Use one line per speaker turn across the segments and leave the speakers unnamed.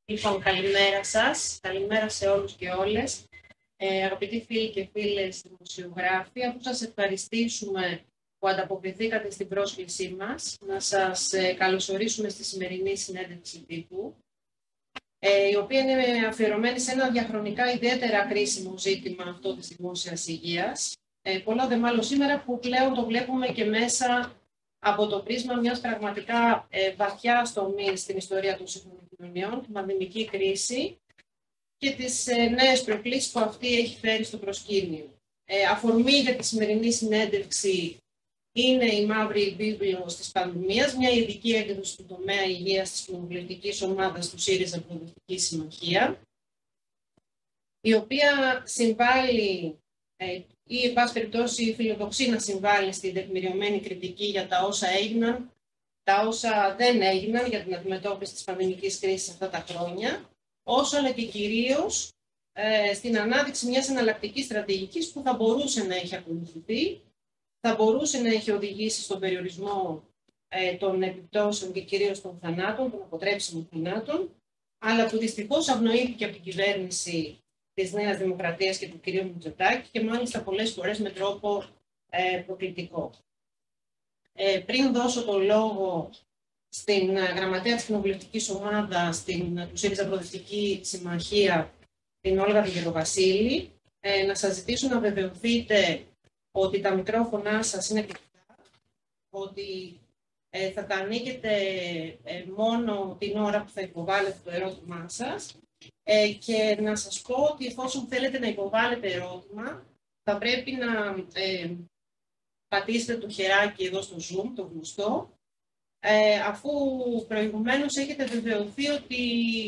Λοιπόν, καλημέρα σας. Καλημέρα σε όλους και όλες. Αγαπητοί φίλοι και φίλες δημοσιογράφοι, αφού σας ευχαριστήσουμε που ανταποκριθήκατε στην πρόσκλησή μας, να σας καλωσορίσουμε στη σημερινή συνέντευξη τύπου, η οποία είναι αφιερωμένη σε ένα διαχρονικά ιδιαίτερα κρίσιμο ζήτημα αυτό της δημόσιας υγείας. Πολλά δε μάλλον σήμερα που πλέον το βλέπουμε και μέσα από το πρίσμα μιας πραγματικά βαθιάς τομής στην ιστορία των σύγχρονων κοινωνιών, την πανδημική κρίση και τις νέες προκλήσεις που αυτή έχει φέρει στο προσκήνιο. Αφορμή για τη σημερινή συνέντευξη είναι η Μαύρη Βίβλος της Πανδημίας, μια ειδική έκδοση του τομέα υγείας της κοινοβουλευτικής ομάδας του ΣΥΡΙΖΑ Προοδευτική Συμμαχία, η οποία συμβάλλει ή, εν πάση περιπτώσει, φιλοδοξεί να συμβάλλει στην τεκμηριωμένη κριτική για τα όσα έγιναν, τα όσα δεν έγιναν για την αντιμετώπιση της πανδημικής κρίσης αυτά τα χρόνια, όσο αλλά και κυρίως στην ανάδειξη μιας εναλλακτικής στρατηγικής που θα μπορούσε να έχει ακολουθηθεί, θα μπορούσε να έχει οδηγήσει στον περιορισμό των επιπτώσεων και κυρίως των θανάτων, των αποτρέψιμων θανάτων, αλλά που δυστυχώς αγνοήθηκε από την κυβέρνηση της Νέας Δημοκρατίας και του κ. Μητσοτάκη και μάλιστα πολλές φορές με τρόπο προκλητικό. Πριν δώσω το λόγο στην γραμματέα της κοινοβουλευτικής ομάδας του ΣΥΡΙΖΑ Προοδευτική Συμμαχία, την Όλγα Γεροβασίλη, να σας ζητήσω να βεβαιωθείτε ότι τα μικρόφωνά σας είναι κλειστά, ότι θα τα ανοίγετε μόνο την ώρα που θα υποβάλλετε το ερώτημά σας και να σας πω ότι εφόσον θέλετε να υποβάλλετε ερώτημα, θα πρέπει να πατήσετε το χεράκι εδώ στο Zoom, το γνωστό, αφού προηγουμένως έχετε βεβαιωθεί ότι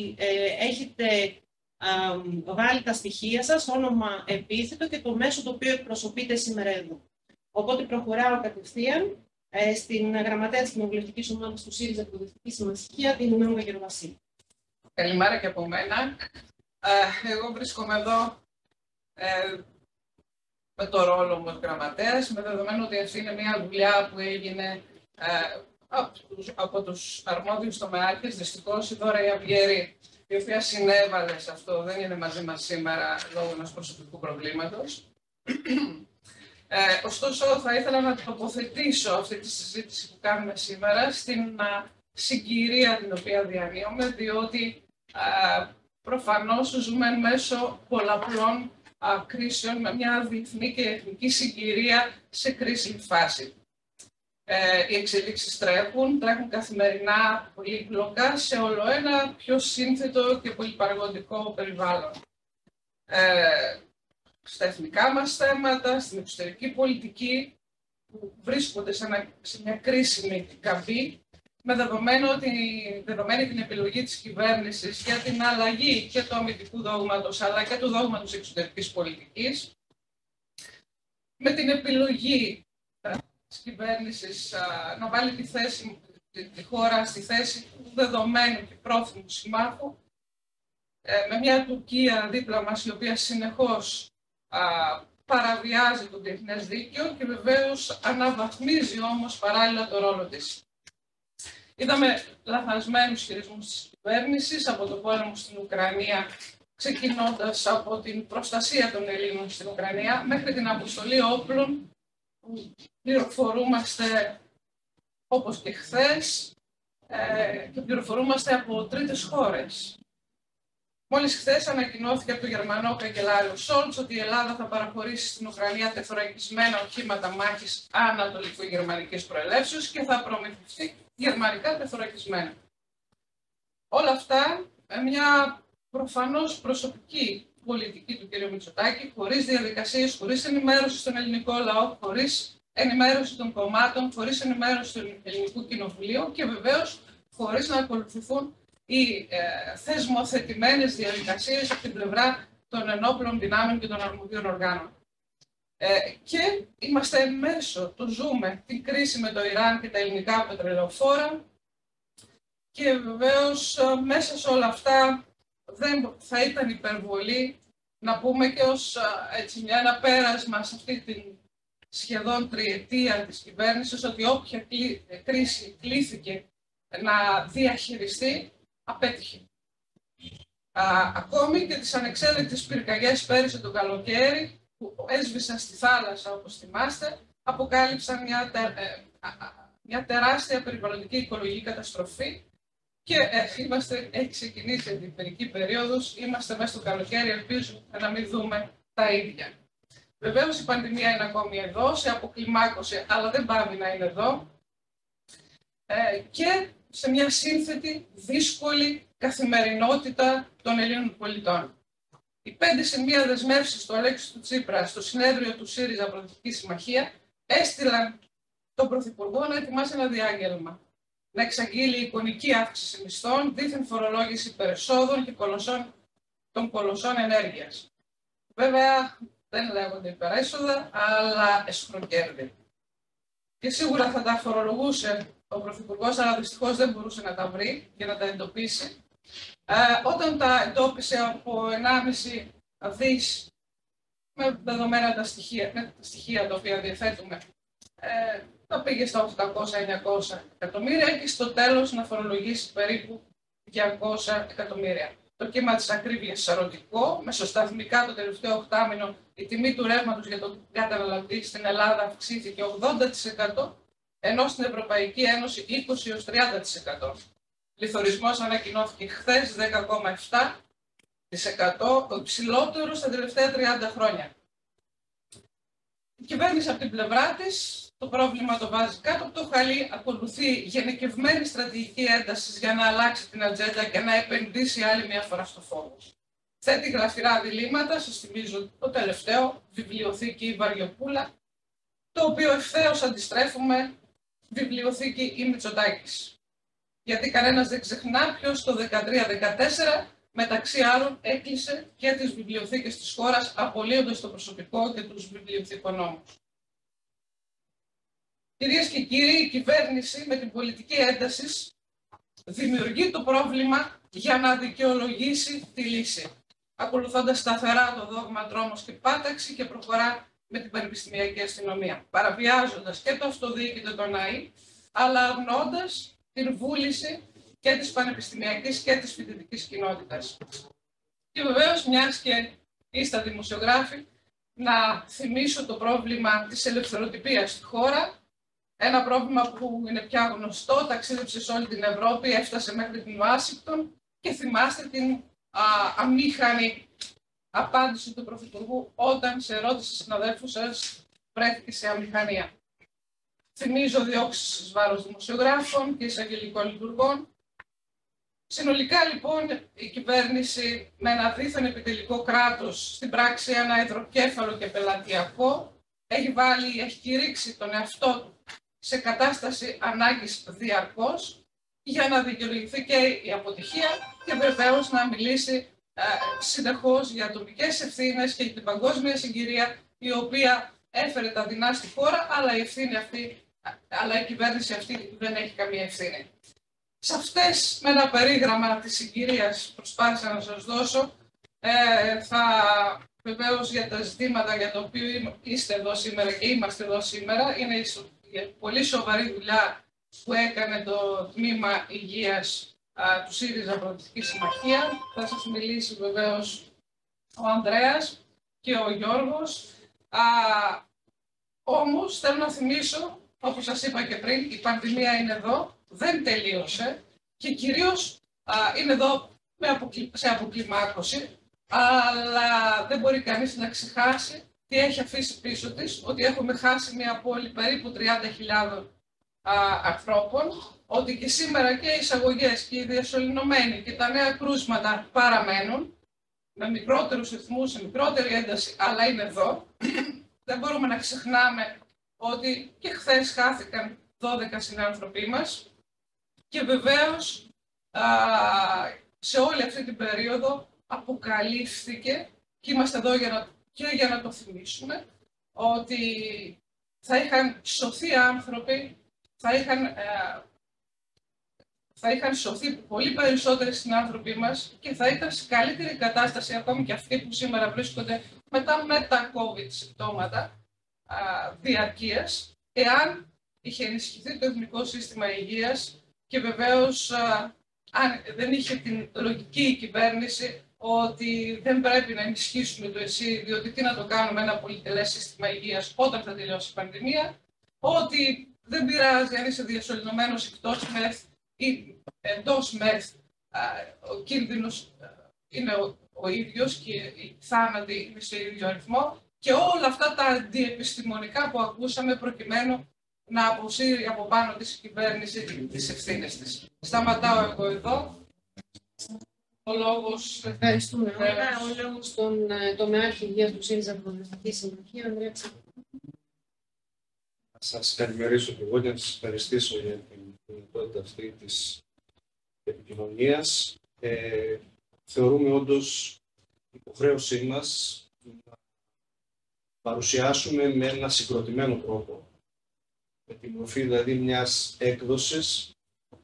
έχετε βάλει τα στοιχεία σας, όνομα, επίθετο και το μέσο το οποίο εκπροσωπείτε σήμερα εδώ. Οπότε προχωράω κατευθείαν στην γραμματέα της κοινοβουλευτικής ομάδας του ΣΥΡΙΖΑ Προοδευτική Συμμαχία, την Όλγα Γεροβασίλη.
Καλημέρα και από μένα. Εγώ βρίσκομαι εδώ με το ρόλο μου ως γραμματέας, με δεδομένο ότι αυτή είναι μια δουλειά που έγινε από τους αρμόδιους τομεάρχες. Δυστυχώς η Δώρα Ιαβγέρη, η οποία συνέβαλε σε αυτό, δεν είναι μαζί μας σήμερα λόγω ενός προσωπικού προβλήματος. Ωστόσο, θα ήθελα να τοποθετήσω αυτή τη συζήτηση που κάνουμε σήμερα στην συγκυρία την οποία διανύουμε, διότι προφανώς ζούμε μέσω πολλαπλών κρίσεων με μια διεθνή και εθνική συγκυρία σε κρίσιμη φάση. Οι εξελίξεις τρέχουν καθημερινά πολύπλοκα σε όλο ένα πιο σύνθετο και πολυπαραγωγικό περιβάλλον. Στα εθνικά μας θέματα, στην εξωτερική πολιτική, που βρίσκονται σε μια κρίσιμη καμπή, με δεδομένη την επιλογή της κυβέρνησης για την αλλαγή και του αμυντικού δόγματος, αλλά και του δόγματος εξωτερικής πολιτικής, με την επιλογή της κυβέρνησης να βάλει τη χώρα στη θέση του δεδομένου και πρόθυμου συμμάχου, με μια Τουρκία δίπλα μας, η οποία συνεχώς παραβιάζει το διεθνές δίκαιο και βεβαίως αναβαθμίζει όμως παράλληλα το ρόλο της. Είδαμε λαθασμένους χειρισμούς της κυβέρνησης από τον πόλεμο στην Ουκρανία, ξεκινώντας από την προστασία των Ελλήνων στην Ουκρανία, μέχρι την αποστολή όπλων που πληροφορούμαστε όπως και χθες και πληροφορούμαστε από τρίτες χώρες. Μόλις χθες ανακοινώθηκε από τον Γερμανό καγκελάριο Σόλτς ότι η Ελλάδα θα παραχωρήσει στην Ουκρανία τεθωρακισμένα οχήματα μάχης ανατολικογερμανικής προελεύσεως και θα προμηθευτεί γερμανικά τεθωρακισμένα. Όλα αυτά με μια προφανώς προσωπική πολιτική του κ. Μητσοτάκη, χωρίς διαδικασίες, χωρίς ενημέρωση στον ελληνικό λαό, χωρίς ενημέρωση των κομμάτων, χωρίς ενημέρωση του ελληνικού κοινοβουλίου και βεβαίως χωρίς να ακολουθηθούν οι θεσμοθετημένες διαδικασίες από την πλευρά των ενόπλων δυνάμεων και των αρμοδίων οργάνων. Και είμαστε μέσω, το ζούμε, την κρίση με το Ιράν και τα ελληνικά πετρελαιοφόρα και βεβαίως μέσα σε όλα αυτά δεν θα ήταν υπερβολή να πούμε και ως ένα πέρασμα σε αυτή την σχεδόν τριετία της κυβέρνησης ότι όποια κρίση κλήθηκε να διαχειριστεί, απέτυχε. Ακόμη και τις ανεξέλεγκτες πυρκαγιές πέρυσι το καλοκαίρι, που έσβησαν στη θάλασσα, όπως θυμάστε, αποκάλυψαν μια τεράστια περιβαλλοντική οικολογική καταστροφή και έχει ξεκινήσει η αντιπυρική περίοδος, είμαστε μέσα στο καλοκαίρι, ελπίζουμε να μην δούμε τα ίδια. Βεβαίως η πανδημία είναι ακόμη εδώ, σε αποκλιμάκωση, αλλά δεν πάβει να είναι εδώ και σε μια σύνθετη, δύσκολη καθημερινότητα των Ελλήνων πολιτών. Οι 5+1 δεσμεύσεις του Αλέξη του Τσίπρα στο συνέδριο του ΣΥΡΙΖΑ Προοδευτική Συμμαχία έστειλαν τον Πρωθυπουργό να ετοιμάσει ένα διάγγελμα. Να εξαγγείλει εικονική αύξηση μισθών, δίθεν φορολόγηση υπερεσόδων και των κολοσσών ενέργειας. Βέβαια, δεν λέγονται υπερέσοδα, αλλά εσχροκέρδη. Και σίγουρα θα τα φορολογούσε ο Πρωθυπουργός, αλλά δυστυχώς δεν μπορούσε να τα βρει και να τα εντοπίσει. Όταν τα εντόπισε από 1,5 δις, με δεδομένα τα στοιχεία τα οποία διαθέτουμε, τα πήγε στα 800-900 εκατομμύρια και στο τέλος να φορολογήσει περίπου 200 εκατομμύρια. Το κύμα της ακρίβειας σαρωτικό, μεσοσταθμικά το τελευταίο οκτάμηνο η τιμή του ρεύματος για τον καταναλωτή στην Ελλάδα αυξήθηκε 80%, ενώ στην Ευρωπαϊκή Ένωση 20-30%. Πληθωρισμός ανακοινώθηκε χθες 10,7%, το υψηλότερο στα τελευταία 30 χρόνια. Η κυβέρνηση από την πλευρά της το πρόβλημα το βάζει κάτω από το χαλί, ακολουθεί γενικευμένη στρατηγική ένταση για να αλλάξει την ατζέντα και να επενδύσει άλλη μια φορά στο φόβο. Θέτει γλαφυρά διλήμματα, σας θυμίζω το τελευταίο, βιβλιοθήκη η Βαριοπούλα, το οποίο ευθέως αντιστρέφουμε βιβλιοθήκη η Μητσοτάκης. Γιατί κανένας δεν ξεχνά ποιος το 2013-2014 μεταξύ άλλων έκλεισε και τις βιβλιοθήκες της χώρας, απολύοντας το προσωπικό και τους βιβλιοθηκονόμους. Κυρίες και κύριοι, η κυβέρνηση με την πολιτική ένταση δημιουργεί το πρόβλημα για να δικαιολογήσει τη λύση, ακολουθώντας σταθερά το δόγμα τρόμος και πάταξη και προχωρά με την πανεπιστημιακή αστυνομία, παραβιάζοντας και το αυτοδιοίκητο των ΑΗ, αλλά αγνοώντας την βούληση και της πανεπιστημιακής και της φοιτητικής κοινότητας. Και βεβαίως, μιας και είστε δημοσιογράφοι, να θυμίσω το πρόβλημα της ελευθεροτυπίας στη χώρα, ένα πρόβλημα που είναι πια γνωστό, ταξίδεψε σε όλη την Ευρώπη, έφτασε μέχρι την Ουάσιγκτον και θυμάστε την αμήχανη απάντηση του Πρωθυπουργού όταν σε ερώτηση συναδέλφους σας βρέθηκε σε αμηχανία. Θυμίζω διώξεις εις βάρος δημοσιογράφων και εισαγγελικών λειτουργών. Συνολικά λοιπόν η κυβέρνηση με ένα δίθεν επιτελικό κράτος, στην πράξη ένα υδροκέφαλο και πελατειακό, έχει κηρύξει τον εαυτό του σε κατάσταση ανάγκης διαρκώς για να δικαιολογηθεί και η αποτυχία και βεβαίως να μιλήσει συνεχώς για τοπικές ευθύνες και για την παγκόσμια συγκυρία η οποία έφερε τα δεινά στη χώρα, αλλά η κυβέρνηση αυτή δεν έχει καμία ευθύνη. Σε αυτές, με ένα περίγραμμα της συγκυρίας προσπάθησα να σας δώσω, βεβαίως για τα ζητήματα για τα οποία είστε εδώ σήμερα και είμαστε εδώ σήμερα, είναι η πολύ σοβαρή δουλειά που έκανε το τμήμα υγείας του ΣΥΡΙΖΑ Προοδευτική Συμμαχία. Θα σας μιλήσει βεβαίως ο Ανδρέας και ο Γιώργος. Όμως θέλω να θυμίσω, όπως σας είπα και πριν, η πανδημία είναι εδώ, δεν τελείωσε και κυρίως είναι εδώ σε αποκλιμάκωση, αλλά δεν μπορεί κανείς να ξεχάσει τι έχει αφήσει πίσω της, ότι έχουμε χάσει μια πόλη περίπου 30.000 ανθρώπων, ότι και σήμερα και οι εισαγωγές και οι διασωληνωμένοι και τα νέα κρούσματα παραμένουν, με μικρότερους ρυθμούς, σε μικρότερη ένταση, αλλά είναι εδώ. Δεν μπορούμε να ξεχνάμε ότι και χθες χάθηκαν 12 συνάνθρωποι μας και βεβαίως σε όλη αυτή την περίοδο αποκαλύφθηκε και είμαστε εδώ για να το θυμίσουμε ότι θα είχαν σωθεί άνθρωποι, θα είχαν σωθεί πολύ περισσότεροι συνάνθρωποι μας και θα ήταν σε καλύτερη κατάσταση ακόμη και αυτοί που σήμερα βρίσκονται με τα COVID συμπτώματα διαρκείας, εάν είχε ενισχυθεί το Εθνικό Σύστημα Υγείας και βεβαίως αν δεν είχε την λογική η κυβέρνηση ότι δεν πρέπει να ενισχύσουμε το ΕΣΥ, διότι τι να το κάνουμε ένα πολυτελές σύστημα υγείας όταν θα τελειώσει η πανδημία, ότι δεν πειράζει αν είσαι διασωληνωμένος εκτός ΜΕΘ ή εντός ΜΕΘ, ο κίνδυνος είναι ο ίδιος και οι θάνατοι είναι σε ίδιο αριθμό, και όλα αυτά τα αντιεπιστημονικά που ακούσαμε προκειμένου να αποσύρει από πάνω της κυβέρνηση τις ευθύνες της. Σταματάω εγώ εδώ. Ο λόγος...
Ευχαριστούμε. Ο λόγος στον τομεάρχη υγείας του ΣΥΡΙΖΑ Προοδευτική Συμμαχία, Ανδρέα Τσακώτη.
Σας καλημερίσω και εγώ και να σας ευχαριστήσω για την δυνατότητα αυτή της επικοινωνίας. Θεωρούμε όντως υποχρέωσή μας να παρουσιάσουμε με ένα συγκροτημένο τρόπο, με τη μορφή δηλαδή μιας έκδοσης,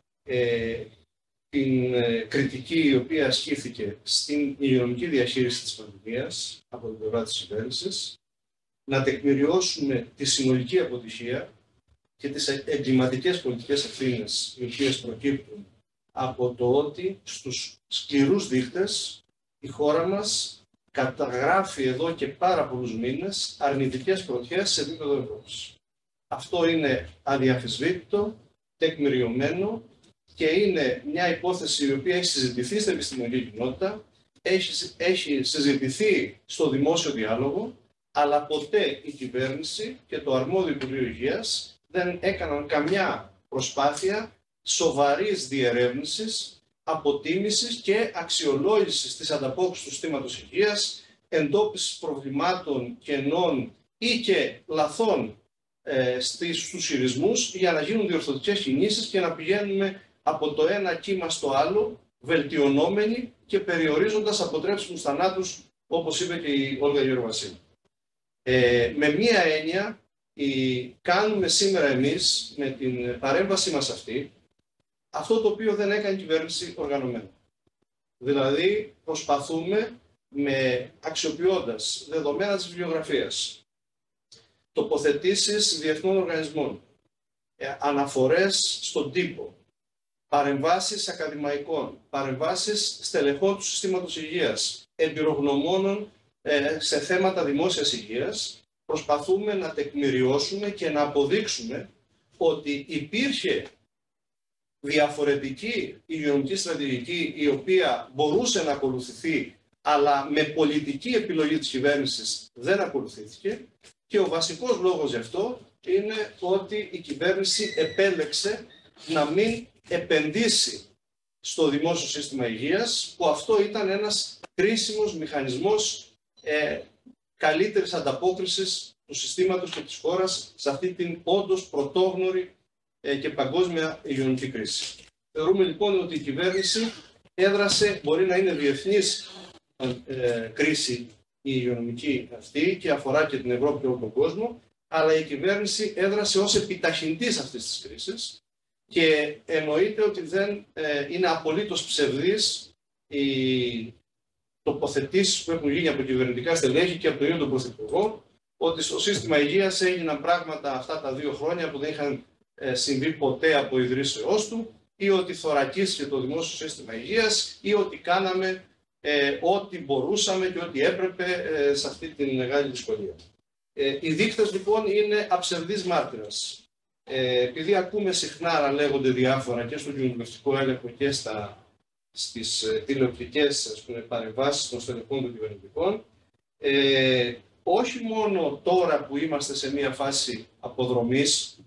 την κριτική η οποία ασκήθηκε στην υγειονομική διαχείριση της πανδημίας από την πλευρά της κυβέρνησης, να τεκμηριώσουμε τη συνολική αποτυχία και τις εγκληματικές πολιτικές ευθύνες οι οποίες προκύπτουν από το ότι στους σκληρούς δείκτες η χώρα μας καταγράφει εδώ και πάρα πολλούς μήνες αρνητικές πρωτιές σε επίπεδο Ευρώπης. Αυτό είναι αδιαφεσβήτητο, τεκμηριωμένο και είναι μια υπόθεση η οποία έχει συζητηθεί στην επιστημονική κοινότητα, έχει συζητηθεί στο δημόσιο διάλογο, αλλά ποτέ η κυβέρνηση και το αρμόδιο Υπουργείο Υγείας δεν έκαναν καμιά προσπάθεια σοβαρής διερεύνησης, αποτίμησης και αξιολόγησης της ανταπόκρισης του συστήματος υγείας, εντόπισης προβλημάτων, κενών ή και λαθών στους ισχυρισμούς για να γίνουν διορθωτικές κινήσεις και να πηγαίνουμε από το ένα κύμα στο άλλο, βελτιωνόμενοι και περιορίζοντας αποτρέψιμους θανάτους, όπως είπε και η Όλγα Γεωργιασίλη. Με μία έννοια, κάνουμε σήμερα εμείς με την παρέμβασή μας αυτή, αυτό το οποίο δεν έκανε η κυβέρνηση οργανωμένα. Δηλαδή, προσπαθούμε αξιοποιώντας δεδομένα της βιβλιογραφίας, τοποθετήσεις διεθνών οργανισμών, αναφορές στον τύπο, παρεμβάσεις ακαδημαϊκών, παρεμβάσεις στελεχών του συστήματος υγείας, εμπειρογνωμόνων σε θέματα δημόσιας υγείας, προσπαθούμε να τεκμηριώσουμε και να αποδείξουμε ότι υπήρχε διαφορετική υγειονομική στρατηγική η οποία μπορούσε να ακολουθηθεί, αλλά με πολιτική επιλογή της κυβέρνησης δεν ακολουθήθηκε, και ο βασικός λόγος γι' αυτό είναι ότι η κυβέρνηση επέλεξε να μην επενδύσει στο δημόσιο σύστημα υγείας, που αυτό ήταν ένας κρίσιμος μηχανισμός καλύτερης ανταπόκρισης του συστήματος και της χώρας σε αυτή την όντως πρωτόγνωρη και παγκόσμια υγειονομική κρίση. Θεωρούμε λοιπόν ότι η κυβέρνηση έδρασε, μπορεί να είναι διεθνής κρίση η υγειονομική αυτή και αφορά και την Ευρώπη και όλο τον κόσμο, αλλά η κυβέρνηση έδρασε ως επιταχυντής αυτής της κρίσης και εννοείται ότι δεν είναι απολύτως ψευδής οι τοποθετήσεις που έχουν γίνει από κυβερνητικά στελέχη και από τον ίδιο τον Πρωθυπουργό, ότι στο σύστημα υγείας έγιναν πράγματα αυτά τα 2 χρόνια που δεν είχαν συμβεί ποτέ από ιδρύσεώς του, ή ότι θωρακίστηκε το δημόσιο σύστημα υγείας, ή ότι κάναμε ό,τι μπορούσαμε και ό,τι έπρεπε σε αυτή τη μεγάλη δυσκολία. Οι δείκτες λοιπόν είναι αψευδής μάρτυρας. Επειδή ακούμε συχνά να λέγονται διάφορα και στον κοινοβουλευτικό έλεγχο και στις τηλεοπτικές παρεμβάσεις των στελεχών των κυβερνητικών, όχι μόνο τώρα που είμαστε σε μια φάση αποδρομής,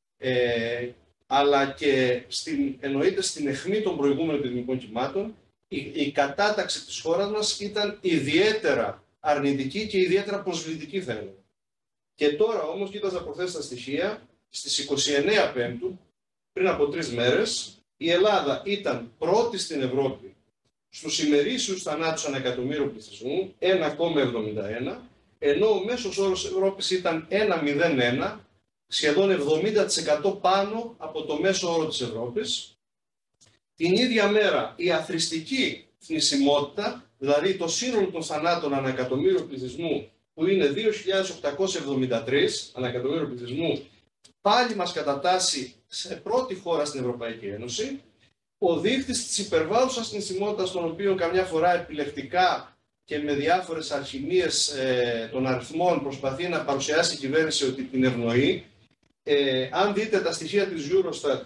αλλά και εννοείται στην αιχμή των προηγούμενων επιδημικών κυμάτων, η κατάταξη της χώρας μας ήταν ιδιαίτερα αρνητική και ιδιαίτερα προσβλητική, θα έλεγα. Και τώρα όμως, κοίταζα προχθές τα στοιχεία, στις 29 Πέμπτου, πριν από 3 μέρες, η Ελλάδα ήταν πρώτη στην Ευρώπη στους ημερήσιους θανάτους ανά εκατομμύριο πληθυσμού, 1,71, ενώ ο μέσος όρος Ευρώπης ήταν 1,01, σχεδόν 70% πάνω από το μέσο όρο της Ευρώπης. Την ίδια μέρα η αθροιστική θνησιμότητα, δηλαδή το σύνολο των θανάτων ανά εκατομμύριο πληθυσμού, που είναι 2.873 ανά εκατομμύριο πληθυσμού, πάλι μας κατατάσσει σε πρώτη χώρα στην Ευρωπαϊκή Ένωση. ο δείκτης της υπερβάλλουσας θνησιμότητας, τον οποίο καμιά φορά επιλεκτικά και με διάφορες αλχημίες των αριθμών προσπαθεί να παρουσιάσει η κυβέρνηση ότι την ευνοεί. Αν δείτε τα στοιχεία της Eurostat,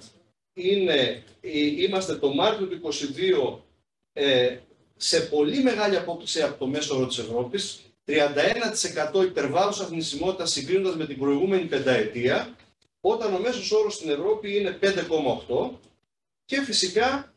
είμαστε το Μάρτιο του 2022 σε πολύ μεγάλη απόκληση από το μέσο όρο της Ευρώπης, 31% υπερβάλλουσα θνησιμότητα συγκρίνοντας με την προηγούμενη πενταετία, όταν ο μέσος όρος στην Ευρώπη είναι 5,8, και φυσικά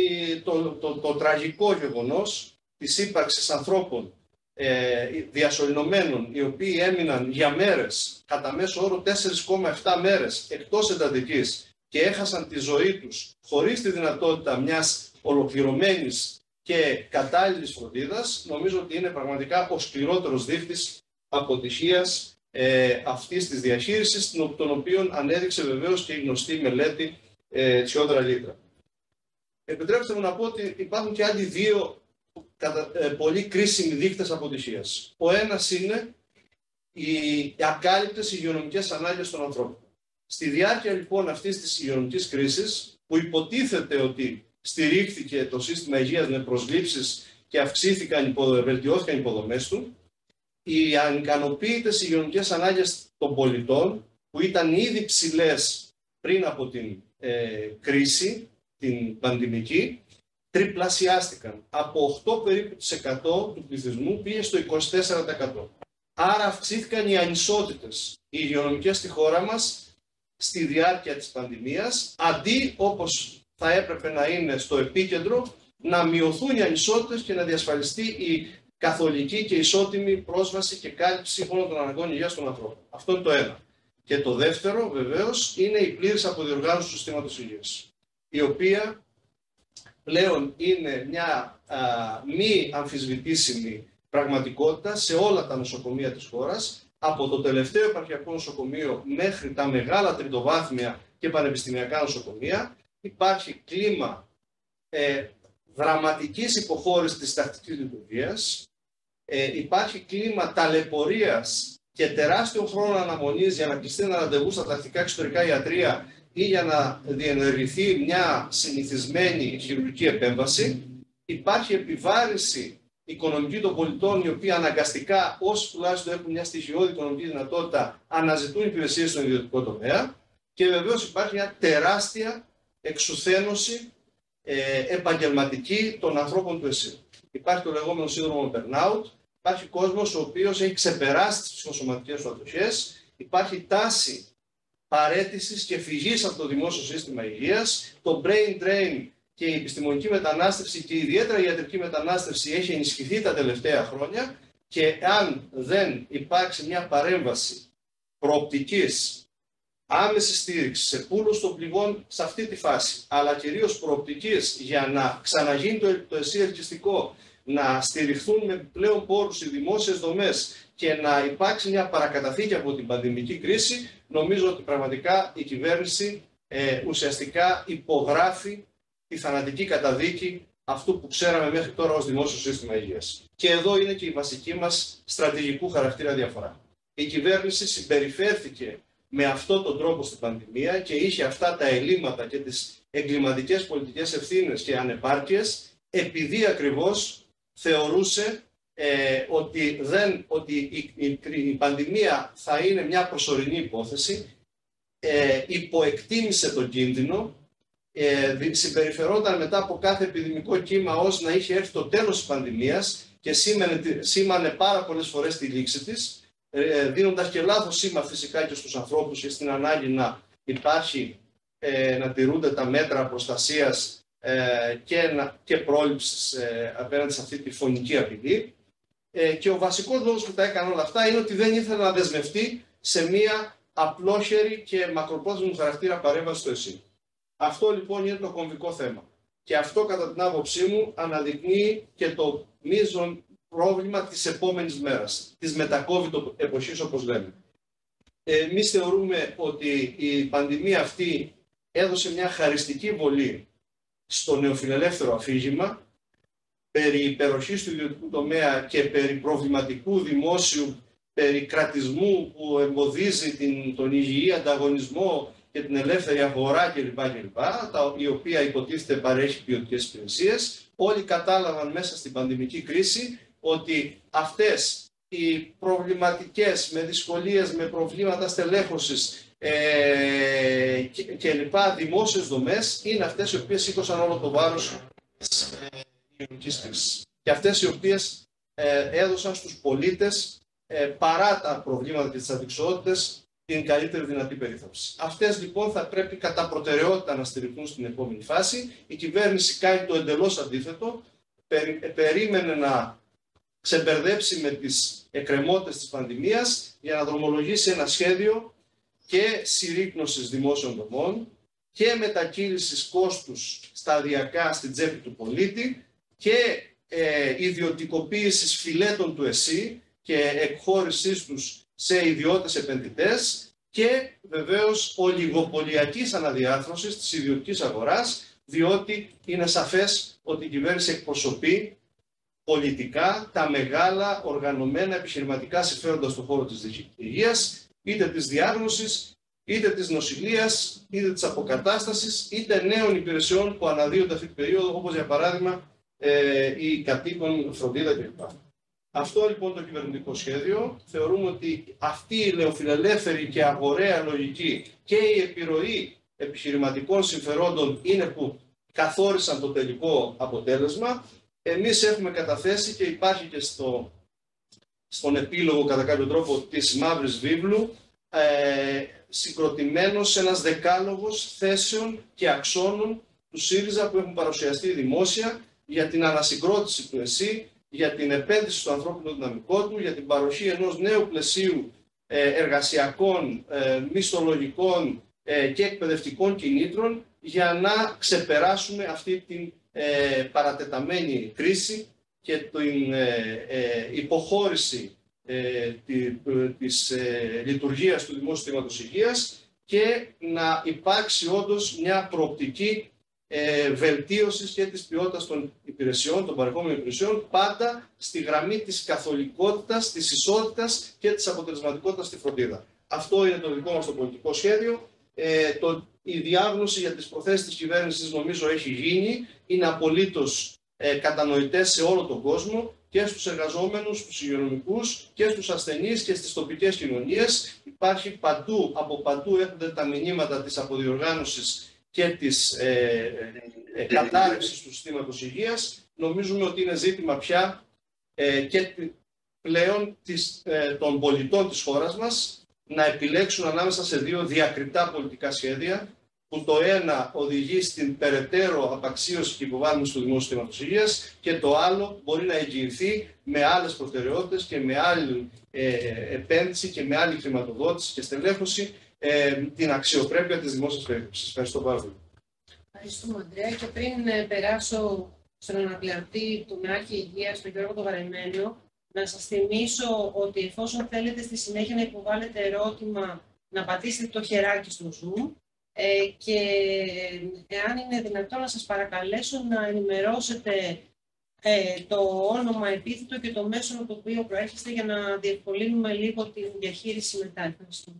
το τραγικό γεγονός της ύπαρξης ανθρώπων διασωληνωμένων, οι οποίοι έμειναν για μέρες, κατά μέσο όρο 4,7 μέρες εκτός εντατικής και έχασαν τη ζωή τους χωρίς τη δυνατότητα μιας ολοκληρωμένης και κατάλληλης φροντίδας, νομίζω ότι είναι πραγματικά ο σκληρότερος δείκτης αποτυχίας αυτής της διαχείρισης, τον οποίο ανέδειξε βεβαίως και η γνωστή μελέτη Τσιόδρα Λίτρα. Επιτρέψτε μου να πω ότι υπάρχουν και άλλοι δύο πολύ κρίσιμοι δείκτες αποτυχίας. Ο ένας είναι οι ακάλυπτες υγειονομικές ανάγκες των ανθρώπων. Στη διάρκεια λοιπόν αυτής της υγειονομικής κρίσης, που υποτίθεται ότι στηρίχθηκε το σύστημα υγείας με προσλήψεις και βελτιώθηκαν οι υποδομές του, οι ανικανοποίητες υγειονομικές ανάγκες των πολιτών, που ήταν ήδη ψηλές πριν από την κρίση, την πανδημική, τριπλασιάστηκαν. Από 8 περίπου του πληθυσμού πήγε στο 24%. Άρα αυξήθηκαν οι ανισότητες οι υγειονομικές στη χώρα μας στη διάρκεια της πανδημίας, αντί όπως θα έπρεπε να είναι στο επίκεντρο, να μειωθούν οι ανισότητες και να διασφαλιστεί η καθολική και ισότιμη πρόσβαση και κάλυψη όλων των αναγκών υγείας των ανθρώπων. Αυτό είναι το ένα. Και το δεύτερο, βεβαίως, είναι η πλήρης αποδιοργάνωση του συστήματος υγείας, η οποία πλέον είναι μια μη αμφισβητήσιμη πραγματικότητα σε όλα τα νοσοκομεία της χώρας, από το τελευταίο επαρχιακό νοσοκομείο μέχρι τα μεγάλα τριτοβάθμια και πανεπιστημιακά νοσοκομεία. Υπάρχει κλίμα δραματικής υποχώρησης της τακτικής λειτουργίας, υπάρχει κλίμα ταλαιπωρίας και τεράστιων χρόνων αναμονής για να κλειστεί ένα ραντεβού στα τακτικά εξωτερικά ιατρεία ή για να διενεργηθεί μια συνηθισμένη χειρουργική επέμβαση. Υπάρχει επιβάρυνση οικονομική των πολιτών, οι οποίοι αναγκαστικά, όσοι τουλάχιστον έχουν μια στοιχειώδη οικονομική δυνατότητα, αναζητούν υπηρεσίες στον ιδιωτικό τομέα. Και βεβαίως υπάρχει μια τεράστια εξουθένωση επαγγελματική των ανθρώπων του ΕΣΥ. Υπάρχει το λεγόμενο σύνδρομο burnout, υπάρχει κόσμος ο οποίος έχει ξεπεράσει τις ψυχοσωματικές του αντοχές, υπάρχει τάση παραίτησης και φυγής από το δημόσιο σύστημα υγείας, το brain drain και η επιστημονική μετανάστευση και ιδιαίτερα η ιατρική μετανάστευση έχει ενισχυθεί τα τελευταία χρόνια, και αν δεν υπάρξει μια παρέμβαση προοπτικής άμεση στήριξη σε πούλους των πληγών σε αυτή τη φάση, αλλά κυρίως προοπτικής για να ξαναγίνει το ΕΣΥ ελκυστικό, να στηριχθούν με πλέον πόρους οι δημόσιες δομές και να υπάρξει μια παρακαταθήκη από την πανδημική κρίση, νομίζω ότι πραγματικά η κυβέρνηση ουσιαστικά υπογράφει τη θανατική καταδίκη αυτού που ξέραμε μέχρι τώρα ως δημόσιο σύστημα υγείας. Και εδώ είναι και η βασική μας στρατηγικού χαρακτήρα διαφορά. Η κυβέρνηση συμπεριφέρθηκε με αυτόν τον τρόπο στην πανδημία και είχε αυτά τα ελλείμματα και τις εγκληματικές πολιτικές ευθύνες και ανεπάρκειες, επειδή ακριβώς θεωρούσε ότι η πανδημία θα είναι μια προσωρινή υπόθεση, υποεκτίμησε τον κίνδυνο, συμπεριφερόταν μετά από κάθε επιδημικό κύμα ως να είχε έρθει το τέλος της πανδημίας και σήμανε πάρα πολλές φορές τη λήξη της, δίνοντας και λάθος σήμα φυσικά και στους ανθρώπους και στην ανάγκη να υπάρχει, να τηρούνται τα μέτρα προστασίας και πρόληψης απέναντι σε αυτή τη φωνική απειλή. Και ο βασικός λόγος που τα έκανε όλα αυτά είναι ότι δεν ήθελε να δεσμευτεί σε μία απλόχερη και μακροπρόθεσμου χαρακτήρα παρέμβαση στο ΕΣΥ. Αυτό λοιπόν είναι το κομβικό θέμα. Και αυτό κατά την άποψή μου αναδεικνύει και το μείζον πρόβλημα της επόμενης μέρας, της μετα-COVID εποχής όπως λέμε. Εμείς θεωρούμε ότι η πανδημία αυτή έδωσε μια χαριστική βολή στο νεοφιλελεύθερο αφήγημα περί υπεροχής του ιδιωτικού τομέα και περί προβληματικού δημόσιου, περί κρατισμού που εμποδίζει τον υγιή ανταγωνισμό και την ελεύθερη αγορά κλπ. Η οποία υποτίθεται παρέχει ποιοτικές υπηρεσίες. Όλοι κατάλαβαν μέσα στην πανδημική κρίση ότι αυτές οι προβληματικές, με δυσκολίες, με προβλήματα στελέχωσης και λοιπά δημόσιες δομές είναι αυτές οι οποίες σήκωσαν όλο το βάρος της κοινωνικής κρίσης. Και αυτές οι οποίες έδωσαν στους πολίτες, παρά τα προβλήματα και τις αδικαιότητες, την καλύτερη δυνατή περίθαλψη. Αυτές λοιπόν θα πρέπει κατά προτεραιότητα να στηριχθούν στην επόμενη φάση. Η κυβέρνηση κάνει το εντελώς αντίθετο. Περίμενε να ξεμπερδέψει με τις εκκρεμότητες της πανδημίας για να δρομολογήσει ένα σχέδιο και συρρίκνωσης δημόσιων δομών και μετακύλησης κόστους σταδιακά στην τσέπη του πολίτη και ιδιωτικοποίησης φυλέτων του ΕΣΥ και εκχώρησής τους σε ιδιώτες επενδυτές και βεβαίως ολιγοπολιακής αναδιάρθρωσης της ιδιωτικής αγοράς, διότι είναι σαφές ότι η κυβέρνηση εκπροσωπεί πολιτικά τα μεγάλα οργανωμένα επιχειρηματικά συμφέροντα στον χώρο της υγείας, είτε της διάγνωσης, είτε της νοσηλείας, είτε της αποκατάστασης, είτε νέων υπηρεσιών που αναδύονται αυτή την περίοδο, όπως για παράδειγμα η κατοίκων φροντίδα κλπ. Αυτό λοιπόν το κυβερνητικό σχέδιο θεωρούμε ότι αυτή η νεοφιλελεύθερη και αγοραία λογική και η επιρροή επιχειρηματικών συμφερόντων είναι που καθόρισαν το τελικό αποτέλεσμα. Εμείς έχουμε καταθέσει και υπάρχει και στον επίλογο κατά κάποιο τρόπο της Μαύρης Βίβλου συγκροτημένος ένας δεκάλογος θέσεων και αξώνων του ΣΥΡΙΖΑ που έχουν παρουσιαστεί δημόσια για την ανασυγκρότηση του ΕΣΥ, για την επένδυση στο ανθρώπινο δυναμικό του, για την παροχή ενός νέου πλαισίου εργασιακών, μισθολογικών και εκπαιδευτικών κινήτρων για να ξεπεράσουμε αυτή την παρατεταμένη κρίση και την υποχώρηση της λειτουργίας του Δημόσιου Συστήματος Υγείας και να υπάρξει όντως μια προοπτική βελτίωσης και της ποιότητας των υπηρεσιών, των παρεχόμενων υπηρεσιών, πάντα στη γραμμή της καθολικότητας, της ισότητας και της αποτελεσματικότητας στη φροντίδα. Αυτό είναι το δικό μας το πολιτικό σχέδιο. Η διάγνωση για τις προθέσεις της κυβέρνησης νομίζω έχει γίνει, είναι απολύτως κατανοητές σε όλο τον κόσμο και στους εργαζόμενους, στους υγειονομικούς και στους ασθενείς και στις τοπικές κοινωνίες. Υπάρχει παντού, από παντού έρχονται τα μηνύματα της αποδιοργάνωσης και της κατάρρευσης του συστήματος υγείας. Νομίζουμε ότι είναι ζήτημα πια και πλέον των πολιτών της χώρας μας να επιλέξουν ανάμεσα σε δύο διακριτά πολιτικά σχέδια, που το ένα οδηγεί στην περαιτέρω απαξίωση και υποβάθμιση του Δημόσιου Συστήματος Υγείας και το άλλο μπορεί να εγγυηθεί με άλλες προτεραιότητες και με άλλη επένδυση και με άλλη χρηματοδότηση και στελέχωση την αξιοπρέπεια της δημόσιας περίθαλψης. Ευχαριστώ πάρα πολύ.
Ευχαριστούμε, Ανδρέα. Και πριν περάσω στον αναπληρωτή του Μιάρχη Υγείας, τον Γιώργο Βαρεμένο, να σας θυμίσω ότι εφόσον θέλετε στη συνέχεια να υποβάλλετε ερώτημα, να πατήσετε το χεράκι στο Zoom και εάν είναι δυνατόν να σας παρακαλέσω να ενημερώσετε το όνομα, επίθετο και το μέσο από το οποίο προέρχεστε για να διευκολύνουμε λίγο την διαχείριση μετά. Ευχαριστώ.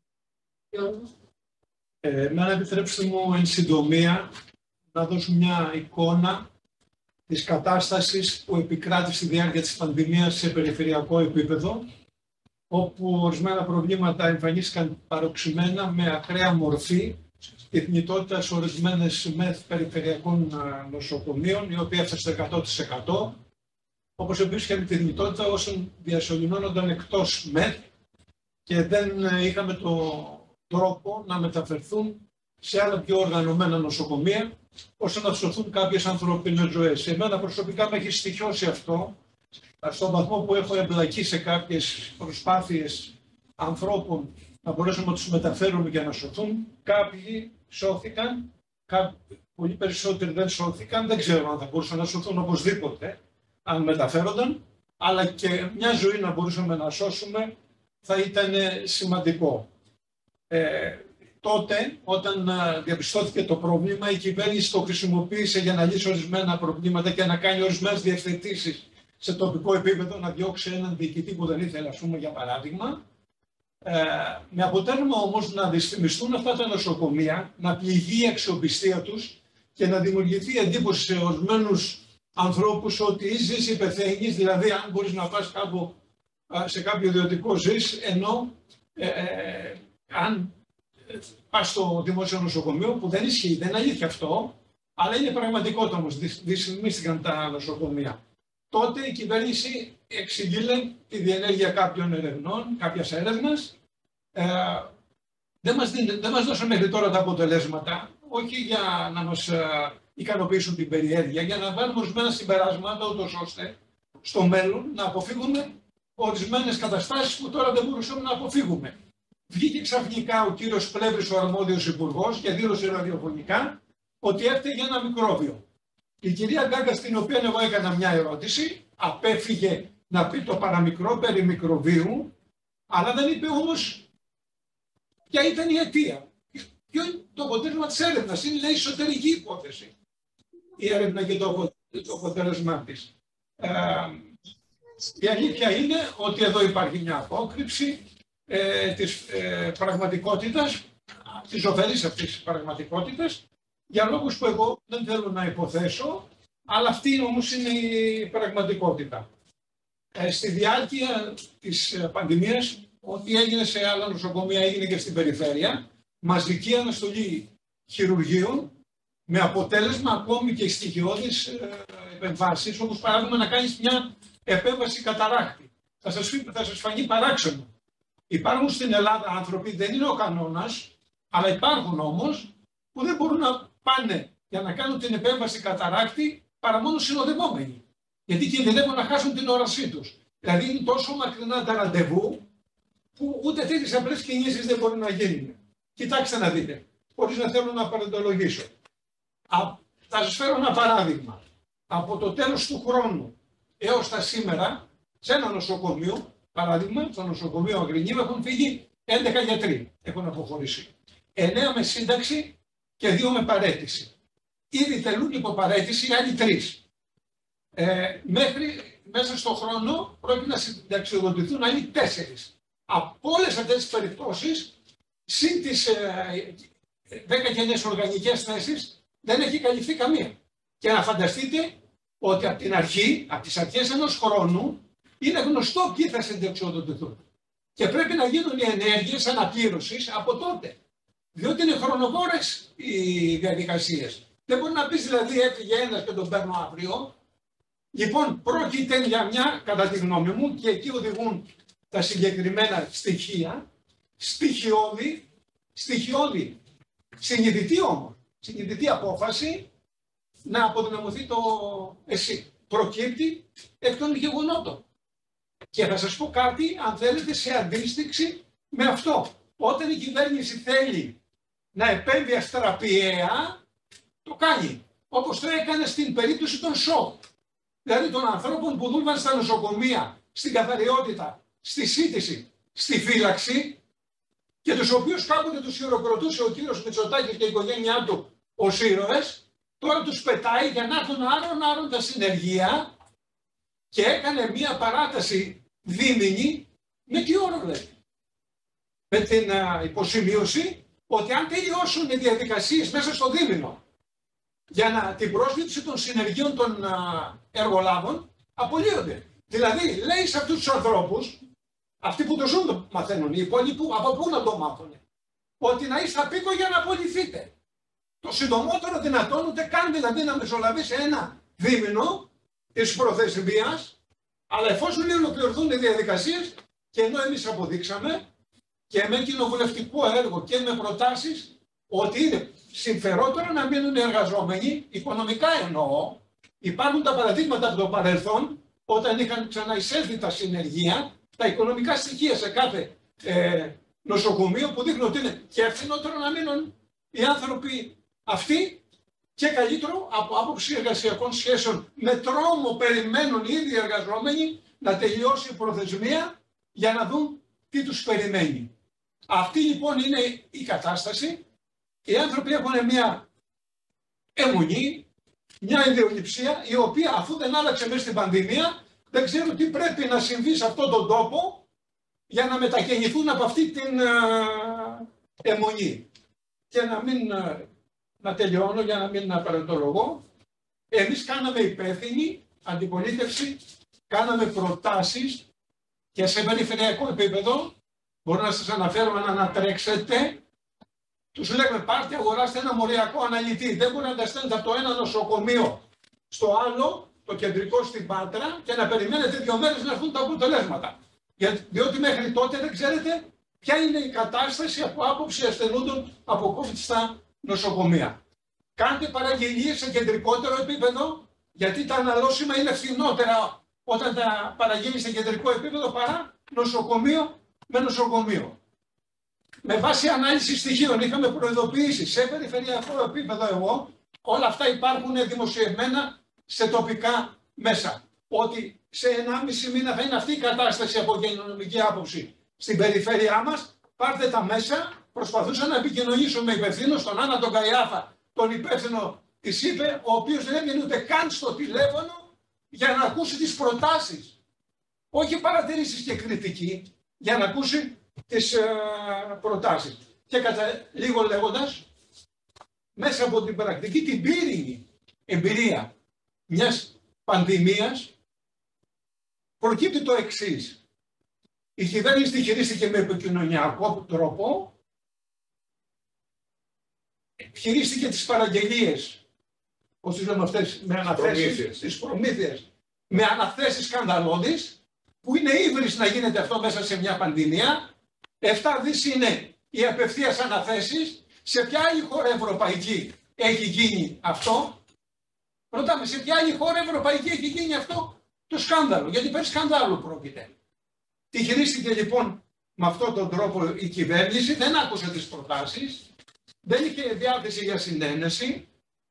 Εμένα επιτρέψτε μου εν συντομία να δώσω μια εικόνα της κατάστασης που επικράτησε στη διάρκεια της πανδημίας σε περιφερειακό επίπεδο, όπου ορισμένα προβλήματα εμφανίστηκαν παροξημένα με ακραία μορφή και θνητότητα σε ορισμένες ΜΕΘ περιφερειακών νοσοκομείων, η οποία έφτασε στο 100%, όπως επίσης και με τη θνητότητα όσων διασωληνώνονταν εκτός ΜΕΘ και δεν είχαμε το τρόπο να μεταφερθούν σε άλλα πιο οργανωμένα νοσοκομεία, ώστε να σωθούν κάποιες ανθρώπινες ζωές. Εμένα προσωπικά με έχει στοιχειώσει αυτό, στον βαθμό που έχω εμπλακεί σε κάποιες προσπάθειες ανθρώπων να μπορέσουμε να τους μεταφέρουμε και να σωθούν. Κάποιοι σώθηκαν, πολύ περισσότεροι δεν σώθηκαν, δεν ξέρω αν θα μπορούσαν να σωθούν οπωσδήποτε, αν μεταφέρονταν, αλλά και μια ζωή να μπορούσαμε να σώσουμε θα ήταν σημαντικό. Τότε, όταν διαπιστώθηκε το πρόβλημα, η κυβέρνηση το χρησιμοποίησε για να λύσει ορισμένα προβλήματα και να κάνει ορισμένες διευθετήσεις σε τοπικό επίπεδο, να διώξει έναν διοικητή που δεν ήθελε, ας πούμε, για παράδειγμα. Με αποτέλεσμα όμως να δυσφημιστούν αυτά τα νοσοκομεία, να πληγεί η αξιοπιστία τους και να δημιουργηθεί εντύπωση σε ορισμένους ανθρώπους ότι ζεις ή πεθαίνεις, δηλαδή αν μπορείς να πας κάπου σε κάποιο ιδιωτικό ζεις, ενώ αν πας στο δημόσιο νοσοκομείο, που δεν ισχύει, δεν είναι αλήθεια αυτό, αλλά είναι πραγματικότητα όμως, δυσφημίστηκαν τα νοσοκομεία. Τότε η κυβέρνηση εξηγήλε τη διενέργεια κάποιων ερευνών, κάποιας έρευνας. Δεν μας δώσαν μέχρι τώρα τα αποτελέσματα, όχι για να μας ικανοποιήσουν την περιέργεια, για να βάλουμε ορισμένα συμπεράσματα, ούτως ώστε στο μέλλον να αποφύγουμε ορισμένες καταστάσεις που τώρα δεν μπορούσαμε να αποφύγουμε. Βγήκε ξαφνικά ο κύριος Πλεύρης, ο αρμόδιος υπουργός, και δήλωσε ραδιοφωνικά ότι έφταιγε ένα μικρόβιο. Η κυρία Γκάγκα, στην οποία εγώ έκανα μια ερώτηση, απέφυγε να πει το παραμικρό περί μικροβίου, αλλά δεν είπε όμως ποια ήταν η αιτία. Ποιο είναι το αποτέλεσμα της έρευνας? Είναι μια εσωτερική υπόθεση η έρευνα και το αποτέλεσμά της. Η αλήθεια είναι ότι εδώ υπάρχει μια απόκρυψη της πραγματικότητας, της ζωφερής αυτής της πραγματικότητας, για λόγους που εγώ δεν θέλω να υποθέσω, αλλά αυτή όμως είναι η πραγματικότητα. Στη διάρκεια της πανδημίας, ό,τι έγινε σε άλλα νοσοκομεία έγινε και στην περιφέρεια, μαζική αναστολή χειρουργείων, με αποτέλεσμα ακόμη και στοιχειώδεις επεμβάσεις, όπως παράδειγμα να κάνεις μια επέμβαση καταράκτη. Θα σας φανεί παράξενο. Υπάρχουν στην Ελλάδα άνθρωποι, δεν είναι ο κανόνας, αλλά υπάρχουν όμως, που δεν μπορούν να πάνε για να κάνουν την επέμβαση καταράκτη παρά μόνο συνοδευόμενοι. Γιατί κινδυνεύουν να χάσουν την όρασή τους. Δηλαδή είναι τόσο μακρινά τα ραντεβού, που ούτε τέτοιες απλές κινήσεις δεν μπορεί να γίνουν. Κοιτάξτε να δείτε, χωρίς να θέλω να παρεντολογήσω. Θα σας φέρω ένα παράδειγμα. Από το τέλος του χρόνου έως τα σήμερα, σε ένα νοσοκομείο, παράδειγμα, στο νοσοκομείο Αγρινίου έχουν φύγει 11 γιατροί. Έχουν αποχωρήσει. 9 με σύνταξη και 2 με παραίτηση. Ήδη τελούν υπό παραίτηση άλλοι 3. Μέσα στον χρόνο πρόκειται να συνταξιοδοτηθούν άλλοι 4. Από όλες αυτές τις περιπτώσεις, συν τις 10 καινές οργανικές θέσεις, δεν έχει καλυφθεί καμία. Και να φανταστείτε ότι από την αρχή, από τις αρχές ενός χρόνου, είναι γνωστό ποιοι θα συνταξιοδοτηθούν. Και πρέπει να γίνουν οι ενέργειες αναπλήρωσης από τότε. Διότι είναι χρονοβόρες οι διαδικασίες. Δεν μπορεί να πεις δηλαδή έφυγε ένας και τον παίρνω αύριο. Λοιπόν, πρόκειται για μια, κατά τη γνώμη μου, και εκεί οδηγούν τα συγκεκριμένα στοιχεία, στοιχειώδη, συνειδητή όμως, συνειδητή απόφαση να αποδυναμωθεί το εσύ. Προκύπτει εκ των γεγονότων. Και θα σας πω κάτι, αν θέλετε, σε αντίστοιξη με αυτό. Όταν η κυβέρνηση θέλει να επέμβει αστραπιαία, το κάνει. Όπως το έκανε στην περίπτωση των ΣΟ. Δηλαδή των ανθρώπων που δούλευαν στα νοσοκομεία, στην καθαριότητα, στη σύντηση, στη φύλαξη, και τους οποίους κάποτε τους χειροκροτούσε ο κύριος Μητσοτάκης και η οικογένειά του ως ήρωες, τώρα τους πετάει για να έρθουν άρον τα συνεργεία και έκανε μία παράταση δίμηνη με τι όρο λέει. Με την υποσημείωση ότι αν τελειώσουν οι διαδικασίες μέσα στο δίμηνο για την πρόσληψη των συνεργείων των εργολάβων, απολύονται. Δηλαδή λέει σε αυτούς τους ανθρώπους, αυτοί που το ζουν το μαθαίνουν, οι υπόλοιποι από πού να το μάθουν, ότι να είστε απίκο για να απολυθείτε. Το συντομότερο δυνατόν, ούτε καν δηλαδή να μεσολαβήσει ένα δίμηνο της προθεσμίας, αλλά εφόσον ολοκληρωθούν οι διαδικασίες, και ενώ εμείς αποδείξαμε και με κοινοβουλευτικό έργο και με προτάσεις ότι είναι συμφερότερο να μείνουν οι εργαζόμενοι, οικονομικά εννοώ, υπάρχουν τα παραδείγματα από το παρελθόν, όταν είχαν ξαναεισέλθει τα συνεργεία, τα οικονομικά στοιχεία σε κάθε νοσοκομείο που δείχνουν ότι είναι και ευθυνότερο να μείνουν οι άνθρωποι αυτοί και καλύτερο από άποψη εργασιακών σχέσεων. Με τρόμο περιμένουν οι ίδιοι εργαζόμενοι να τελειώσει η προθεσμία για να δουν τι τους περιμένει. Αυτή λοιπόν είναι η κατάσταση. Οι άνθρωποι έχουν μια αιμονή, μια ιδεολειψία, η οποία αφού δεν άλλαξε μέσα στην πανδημία, δεν ξέρουν τι πρέπει να συμβεί σε αυτόν τον τόπο για να μετακινηθούν από αυτή την αιμονή. Και να τελειώνω για να μην απαρατολογώ. Εμείς κάναμε υπεύθυνη αντιπολίτευση, κάναμε προτάσεις και σε περιφερειακό επίπεδο, μπορώ να σας αναφέρω να ανατρέξετε, τους λέμε πάρτε αγοράστε ένα μοριακό αναλυτή. Δεν μπορεί να τα στέλνετε από το ένα νοσοκομείο στο άλλο, το κεντρικό στην Πάτρα, και να περιμένετε 2 μέρες να έρθουν τα αποτελέσματα. Διότι μέχρι τότε δεν ξέρετε ποια είναι η κατάσταση από άποψη ασθενούντων από COVID στα νοσοκομεία. Κάντε παραγγελίες σε κεντρικότερο επίπεδο, γιατί τα αναλώσιμα είναι φθηνότερα όταν τα παραγγείλει σε κεντρικό επίπεδο παρά νοσοκομείο με νοσοκομείο. Με βάση ανάλυση στοιχείων είχαμε προειδοποιήσει σε περιφερειακό επίπεδο εγώ, όλα αυτά υπάρχουν δημοσιευμένα σε τοπικά μέσα. Ότι σε 1,5 μήνα θα είναι αυτή η κατάσταση από κοινωνική άποψη στην περιφέρειά μας. Πάρτε τα μέσα. Προσπαθούσα να επικοινωνήσω με υπευθύνο στον Άννα τον Καϊάφα, τον υπεύθυνο της ΥΠΕ, ο οποίος δεν έβγαινε ούτε καν στο τηλέφωνο για να ακούσει τις προτάσεις. Όχι παρατηρήσεις και κριτική, για να ακούσει τις προτάσεις. Και κατά λίγο λέγοντας, μέσα από την πρακτική, την πύρινη εμπειρία μιας πανδημίας, προκύπτει το εξής. Η κυβέρνηση τη χειρίστηκε με επικοινωνιακό τρόπο, χειρίστηκε τις παραγγελίες, πώς τις λέμε αυτές, με αναθέσεις, τις προμήθειες, με αναθέσεις σκανδαλώδεις, που είναι ύβρις να γίνεται αυτό μέσα σε μια πανδημία. 7 δις είναι οι απευθείας αναθέσεις. Σε ποια άλλη χώρα ευρωπαϊκή έχει γίνει αυτό? Ρωτάμε, σε ποια άλλη χώρα ευρωπαϊκή έχει γίνει αυτό το σκάνδαλο? Γιατί περί σκανδάλου πρόκειται. Τη χειρίστηκε λοιπόν με αυτόν τον τρόπο η κυβέρνηση, δεν άκουσε τις προτάσεις, δεν είχε διάθεση για συνένεση,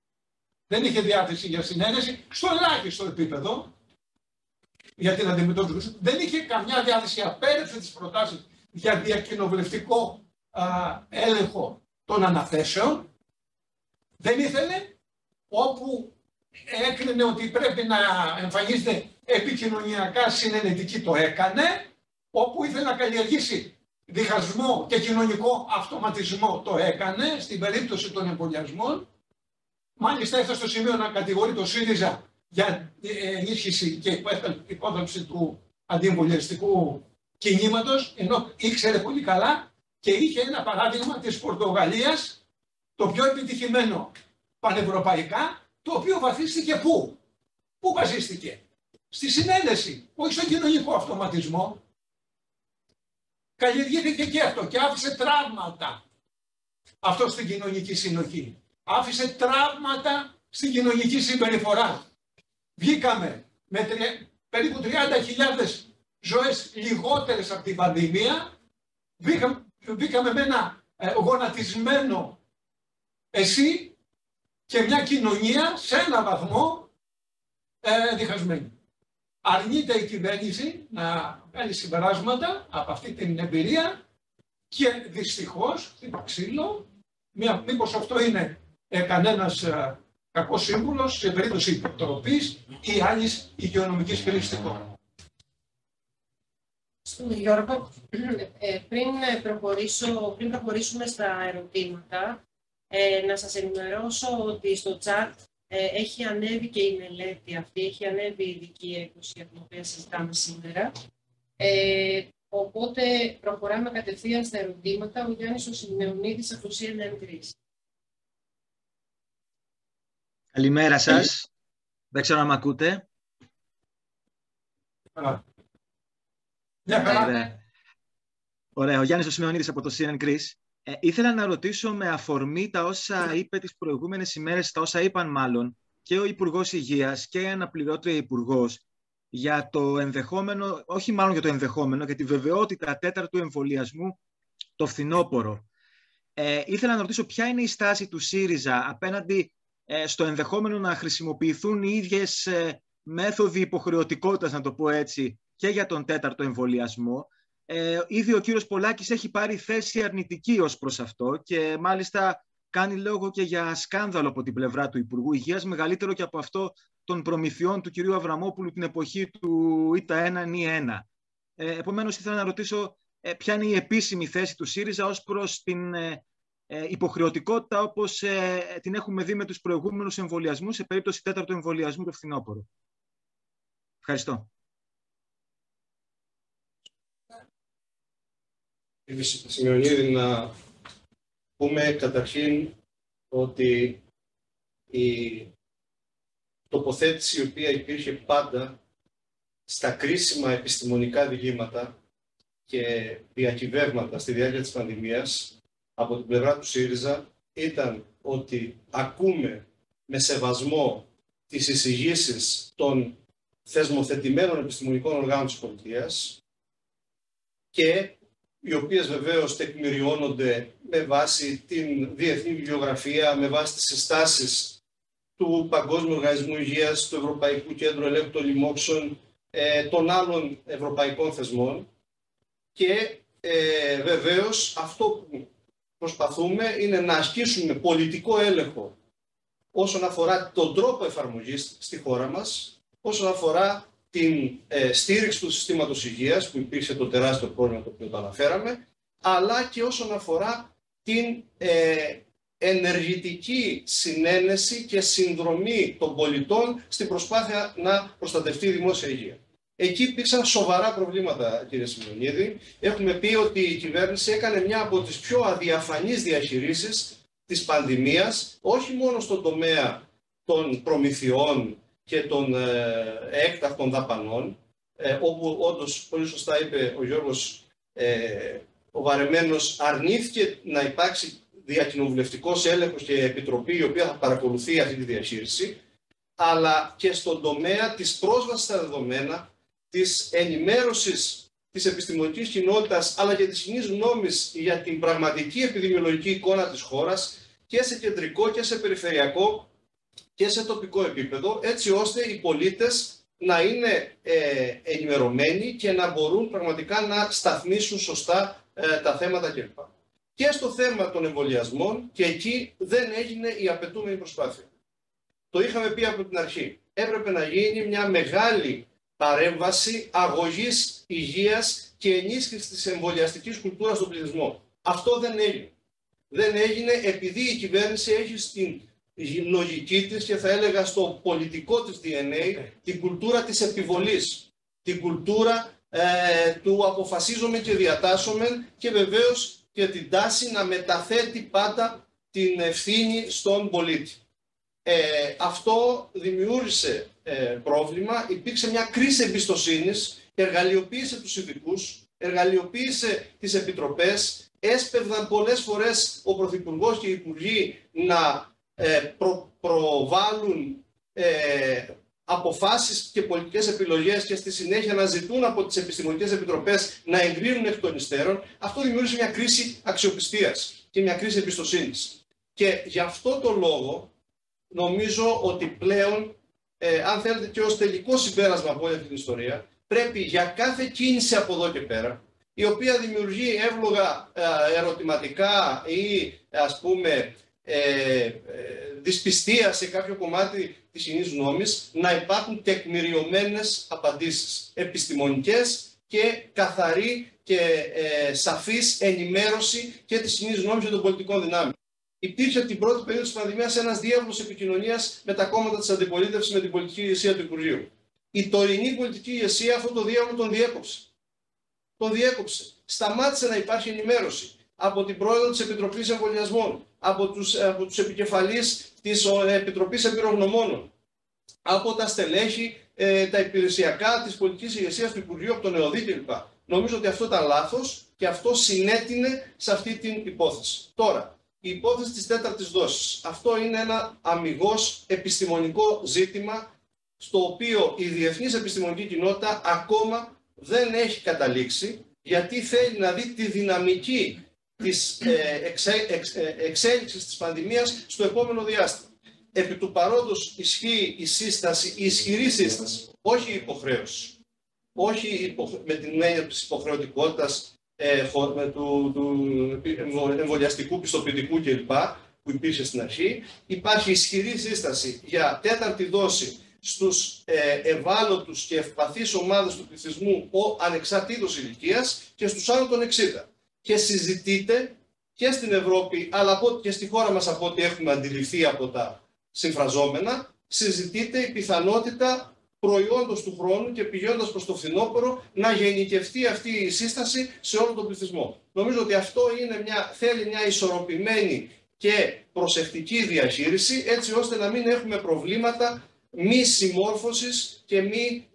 στο ελάχιστο επίπεδο για την αντιμετώπιση. Δεν είχε καμιά διάθεση, απέρριψε τις προτάσεις για διακοινοβουλευτικό έλεγχο των αναθέσεων. Δεν ήθελε, όπου έκρινε ότι πρέπει να εμφανίζεται επικοινωνιακά συνενετική, το έκανε. Όπου ήθελε να καλλιεργήσει διχασμό και κοινωνικό αυτοματισμό, το έκανε στην περίπτωση των εμβολιασμών. Μάλιστα έφτασε στο σημείο να κατηγορεί το ΣΥΡΙΖΑ για ενίσχυση και υπόδοση του αντιεμβολιαστικού κινήματος, ενώ ήξερε πολύ καλά και είχε ένα παράδειγμα της Πορτογαλίας, το πιο επιτυχημένο πανευρωπαϊκά, το οποίο βαθίστηκε πού? Πού βασίστηκε? Στη συνένεση, όχι στον κοινωνικό αυτοματισμό. Καλλιεργήθηκε και αυτό και άφησε τραύματα αυτό στην κοινωνική συνοχή. Άφησε τραύματα στην κοινωνική συμπεριφορά. Βγήκαμε με περίπου 30.000 ζωές λιγότερες από την πανδημία. Βγήκαμε με ένα γονατισμένο εσύ και μια κοινωνία σε ένα βαθμό διχασμένη. Αρνείται η κυβέρνηση να κάνει συμπεράσματα από αυτή την εμπειρία και δυστυχώς χτύπα ξύλο. Μήπως αυτό είναι κανένας κακός σύμβουλος σε περίπτωση υποτροπής ή άλλης υγειονομικής κρίσης.
Γιώργο, πριν προχωρήσουμε στα ερωτήματα, να σας ενημερώσω ότι στο chat έχει ανέβει και η μελέτη αυτή, έχει ανέβει η ειδική έκδοση για την οποία συζητάμε σήμερα. Οπότε προχωράμε κατευθείαν στα ερωτήματα. Ο Γιάννης ο Σημεωνίδης από το CNN Greece.
Καλημέρα σας. Δεν ξέρω αν με ακούτε. Ωραία. Ο Γιάννης ο Σημεωνίδης από το CNN Greece. Ήθελα να ρωτήσω με αφορμή τα όσα είπε τις προηγούμενες ημέρες, τα όσα είπαν μάλλον και ο Υπουργός Υγείας και η αναπληρώτρια Υπουργός για το ενδεχόμενο, όχι μάλλον για το ενδεχόμενο, για τη βεβαιότητα 4ου εμβολιασμού το φθινόπωρο. Ήθελα να ρωτήσω ποια είναι η στάση του ΣΥΡΙΖΑ απέναντι στο ενδεχόμενο να χρησιμοποιηθούν οι ίδιες μέθοδοι υποχρεωτικότητας, να το πω έτσι, και για τον 4ο εμβολιασμό. Ήδη ο κύριος Πολάκης έχει πάρει θέση αρνητική ως προς αυτό και μάλιστα κάνει λόγο και για σκάνδαλο από την πλευρά του Υπουργού Υγείας, μεγαλύτερο και από αυτό των προμηθειών του κυρίου Αβραμόπουλου την εποχή του ΙΤΑ 1 νη 1. Επομένως, ήθελα να ρωτήσω ποια είναι η επίσημη θέση του ΣΥΡΙΖΑ ως προς την υποχρεωτικότητα, όπως την έχουμε δει με τους προηγούμενους εμβολιασμούς, σε περίπτωση τέταρτου εμβολιασμού το φθινόπωρο. Ευχαριστώ.
Κύριε Σημειονίδη, να πούμε καταρχήν ότι η τοποθέτηση η οποία υπήρχε πάντα στα κρίσιμα επιστημονικά διηγήματα και διακυβεύματα στη διάρκεια της πανδημίας από την πλευρά του ΣΥΡΙΖΑ ήταν ότι ακούμε με σεβασμό τις εισηγήσεις των θεσμοθετημένων επιστημονικών οργάνων της πολιτείας και οι οποίες βεβαίως τεκμηριώνονται με βάση την διεθνή βιβλιογραφία, με βάση τις συστάσεις του Παγκόσμιου Οργανισμού Υγείας, του Ευρωπαϊκού Κέντρου Ελέγχου των Λοιμόξεων, των άλλων ευρωπαϊκών θεσμών. Και βεβαίως αυτό που προσπαθούμε είναι να ασκήσουμε πολιτικό έλεγχο όσον αφορά τον τρόπο εφαρμογής στη χώρα μας, όσον αφορά την στήριξη του συστήματος υγείας, που υπήρξε το τεράστιο πρόβλημα το οποίο το αναφέραμε, αλλά και όσον αφορά την ενεργητική συνένεση και συνδρομή των πολιτών στην προσπάθεια να προστατευτεί η δημόσια υγεία. Εκεί υπήρξαν σοβαρά προβλήματα, κύριε Σημειονίδη. Έχουμε πει ότι η κυβέρνηση έκανε μια από τις πιο αδιαφανείς διαχειρίσεις της πανδημίας, όχι μόνο στον τομέα των προμηθειών και των έκτακτων δαπανών, όπου όντως, πολύ σωστά είπε ο Γιώργος, ο βαρεμένος αρνήθηκε να υπάρξει διακοινοβουλευτικός έλεγχος και επιτροπή η οποία θα παρακολουθεί αυτή τη διαχείριση, αλλά και στον τομέα της πρόσβασης στα δεδομένα, της ενημέρωσης της επιστημονικής κοινότητας, αλλά και της κοινής γνώμης για την πραγματική επιδημιολογική εικόνα της χώρας και σε κεντρικό και σε περιφερειακό και σε τοπικό επίπεδο, έτσι ώστε οι πολίτες να είναι ενημερωμένοι και να μπορούν πραγματικά να σταθμίσουν σωστά τα θέματα κλπ. Και στο θέμα των εμβολιασμών, και εκεί δεν έγινε η απαιτούμενη προσπάθεια. Το είχαμε πει από την αρχή. Έπρεπε να γίνει μια μεγάλη παρέμβαση αγωγής υγείας και ενίσχυσης της εμβολιαστικής κουλτούρας στον πληθυσμό. Αυτό δεν έγινε. Δεν έγινε επειδή η κυβέρνηση έχει στην λογική της και θα έλεγα στο πολιτικό της DNA την κουλτούρα της επιβολής, την κουλτούρα του αποφασίζομαι και διατάσσομαι και βεβαίως και την τάση να μεταθέτει πάντα την ευθύνη στον πολίτη. Αυτό δημιούργησε πρόβλημα, υπήρξε μια κρίση εμπιστοσύνης, εργαλειοποίησε τους ειδικούς, εργαλειοποίησε τις επιτροπές, έσπευδαν πολλές φορές ο Πρωθυπουργός και οι Υπουργοί να προβάλλουν αποφάσεις και πολιτικές επιλογές και στη συνέχεια να ζητούν από τις επιστημονικές επιτροπές να εγκρίνουν εκ των υστέρων. Αυτό δημιούργησε μια κρίση αξιοπιστίας και μια κρίση εμπιστοσύνης. Και γι' αυτό το λόγο νομίζω ότι πλέον, αν θέλετε και ως τελικό συμπέρασμα από όλη την ιστορία, πρέπει για κάθε κίνηση από εδώ και πέρα, η οποία δημιουργεί εύλογα ερωτηματικά ή ας πούμε δυσπιστία σε κάποιο κομμάτι της κοινής γνώμης, να υπάρχουν τεκμηριωμένες απαντήσεις, επιστημονικές και καθαρή και σαφής ενημέρωση και της κοινής γνώμης και των πολιτικών δυνάμεων. Υπήρχε την πρώτη περίοδο της πανδημίας ένας διάβλος επικοινωνίας με τα κόμματα της αντιπολίτευσης, με την πολιτική ηγεσία του Υπουργείου. Η τωρινή πολιτική ηγεσία αυτό το διάβλο τον διέκοψε. Τον διέκοψε. Σταμάτησε να υπάρχει ενημέρωση από την πρόεδρο της Επιτροπής Εμβολιασμών, από τους επικεφαλείς της Επιτροπής Εμπειρογνωμόνων, από τα στελέχη, τα υπηρεσιακά της πολιτικής ηγεσίας του Υπουργείου, από τον ΕΟΔΗ κλπ. Νομίζω ότι αυτό ήταν λάθος και αυτό συνέτεινε σε αυτή την υπόθεση. Τώρα, η υπόθεση της τέταρτης δόσης. Αυτό είναι ένα αμιγώς επιστημονικό ζήτημα, στο οποίο η διεθνής επιστημονική κοινότητα ακόμα δεν έχει καταλήξει, γιατί θέλει να δει τη δυναμική της εξέλιξης της πανδημίας στο επόμενο διάστημα. Επί του παρόντος ισχύει η σύσταση, η ισχυρή σύσταση, όχι η υποχρέωση. Όχι με την έννοια της υποχρεωτικότητας του εμβολιαστικού πιστοποιητικού κλπ. Που υπήρχε στην αρχή. Υπάρχει ισχυρή σύσταση για τέταρτη δόση στους ευάλωτους και ευπαθείς ομάδες του πληθυσμού ανεξαρτήτως ηλικίας και στους άνω των 60. Και συζητείται και στην Ευρώπη, αλλά και στη χώρα μας, από ό,τι έχουμε αντιληφθεί από τα συμφραζόμενα, συζητείται η πιθανότητα προϊόντος του χρόνου και πηγαίνοντας προς το φθινόπωρο να γενικευτεί αυτή η σύσταση σε όλο τον πληθυσμό. Νομίζω ότι αυτό θέλει μια ισορροπημένη και προσεκτική διαχείριση, έτσι ώστε να μην έχουμε προβλήματα μη συμμόρφωσης και μη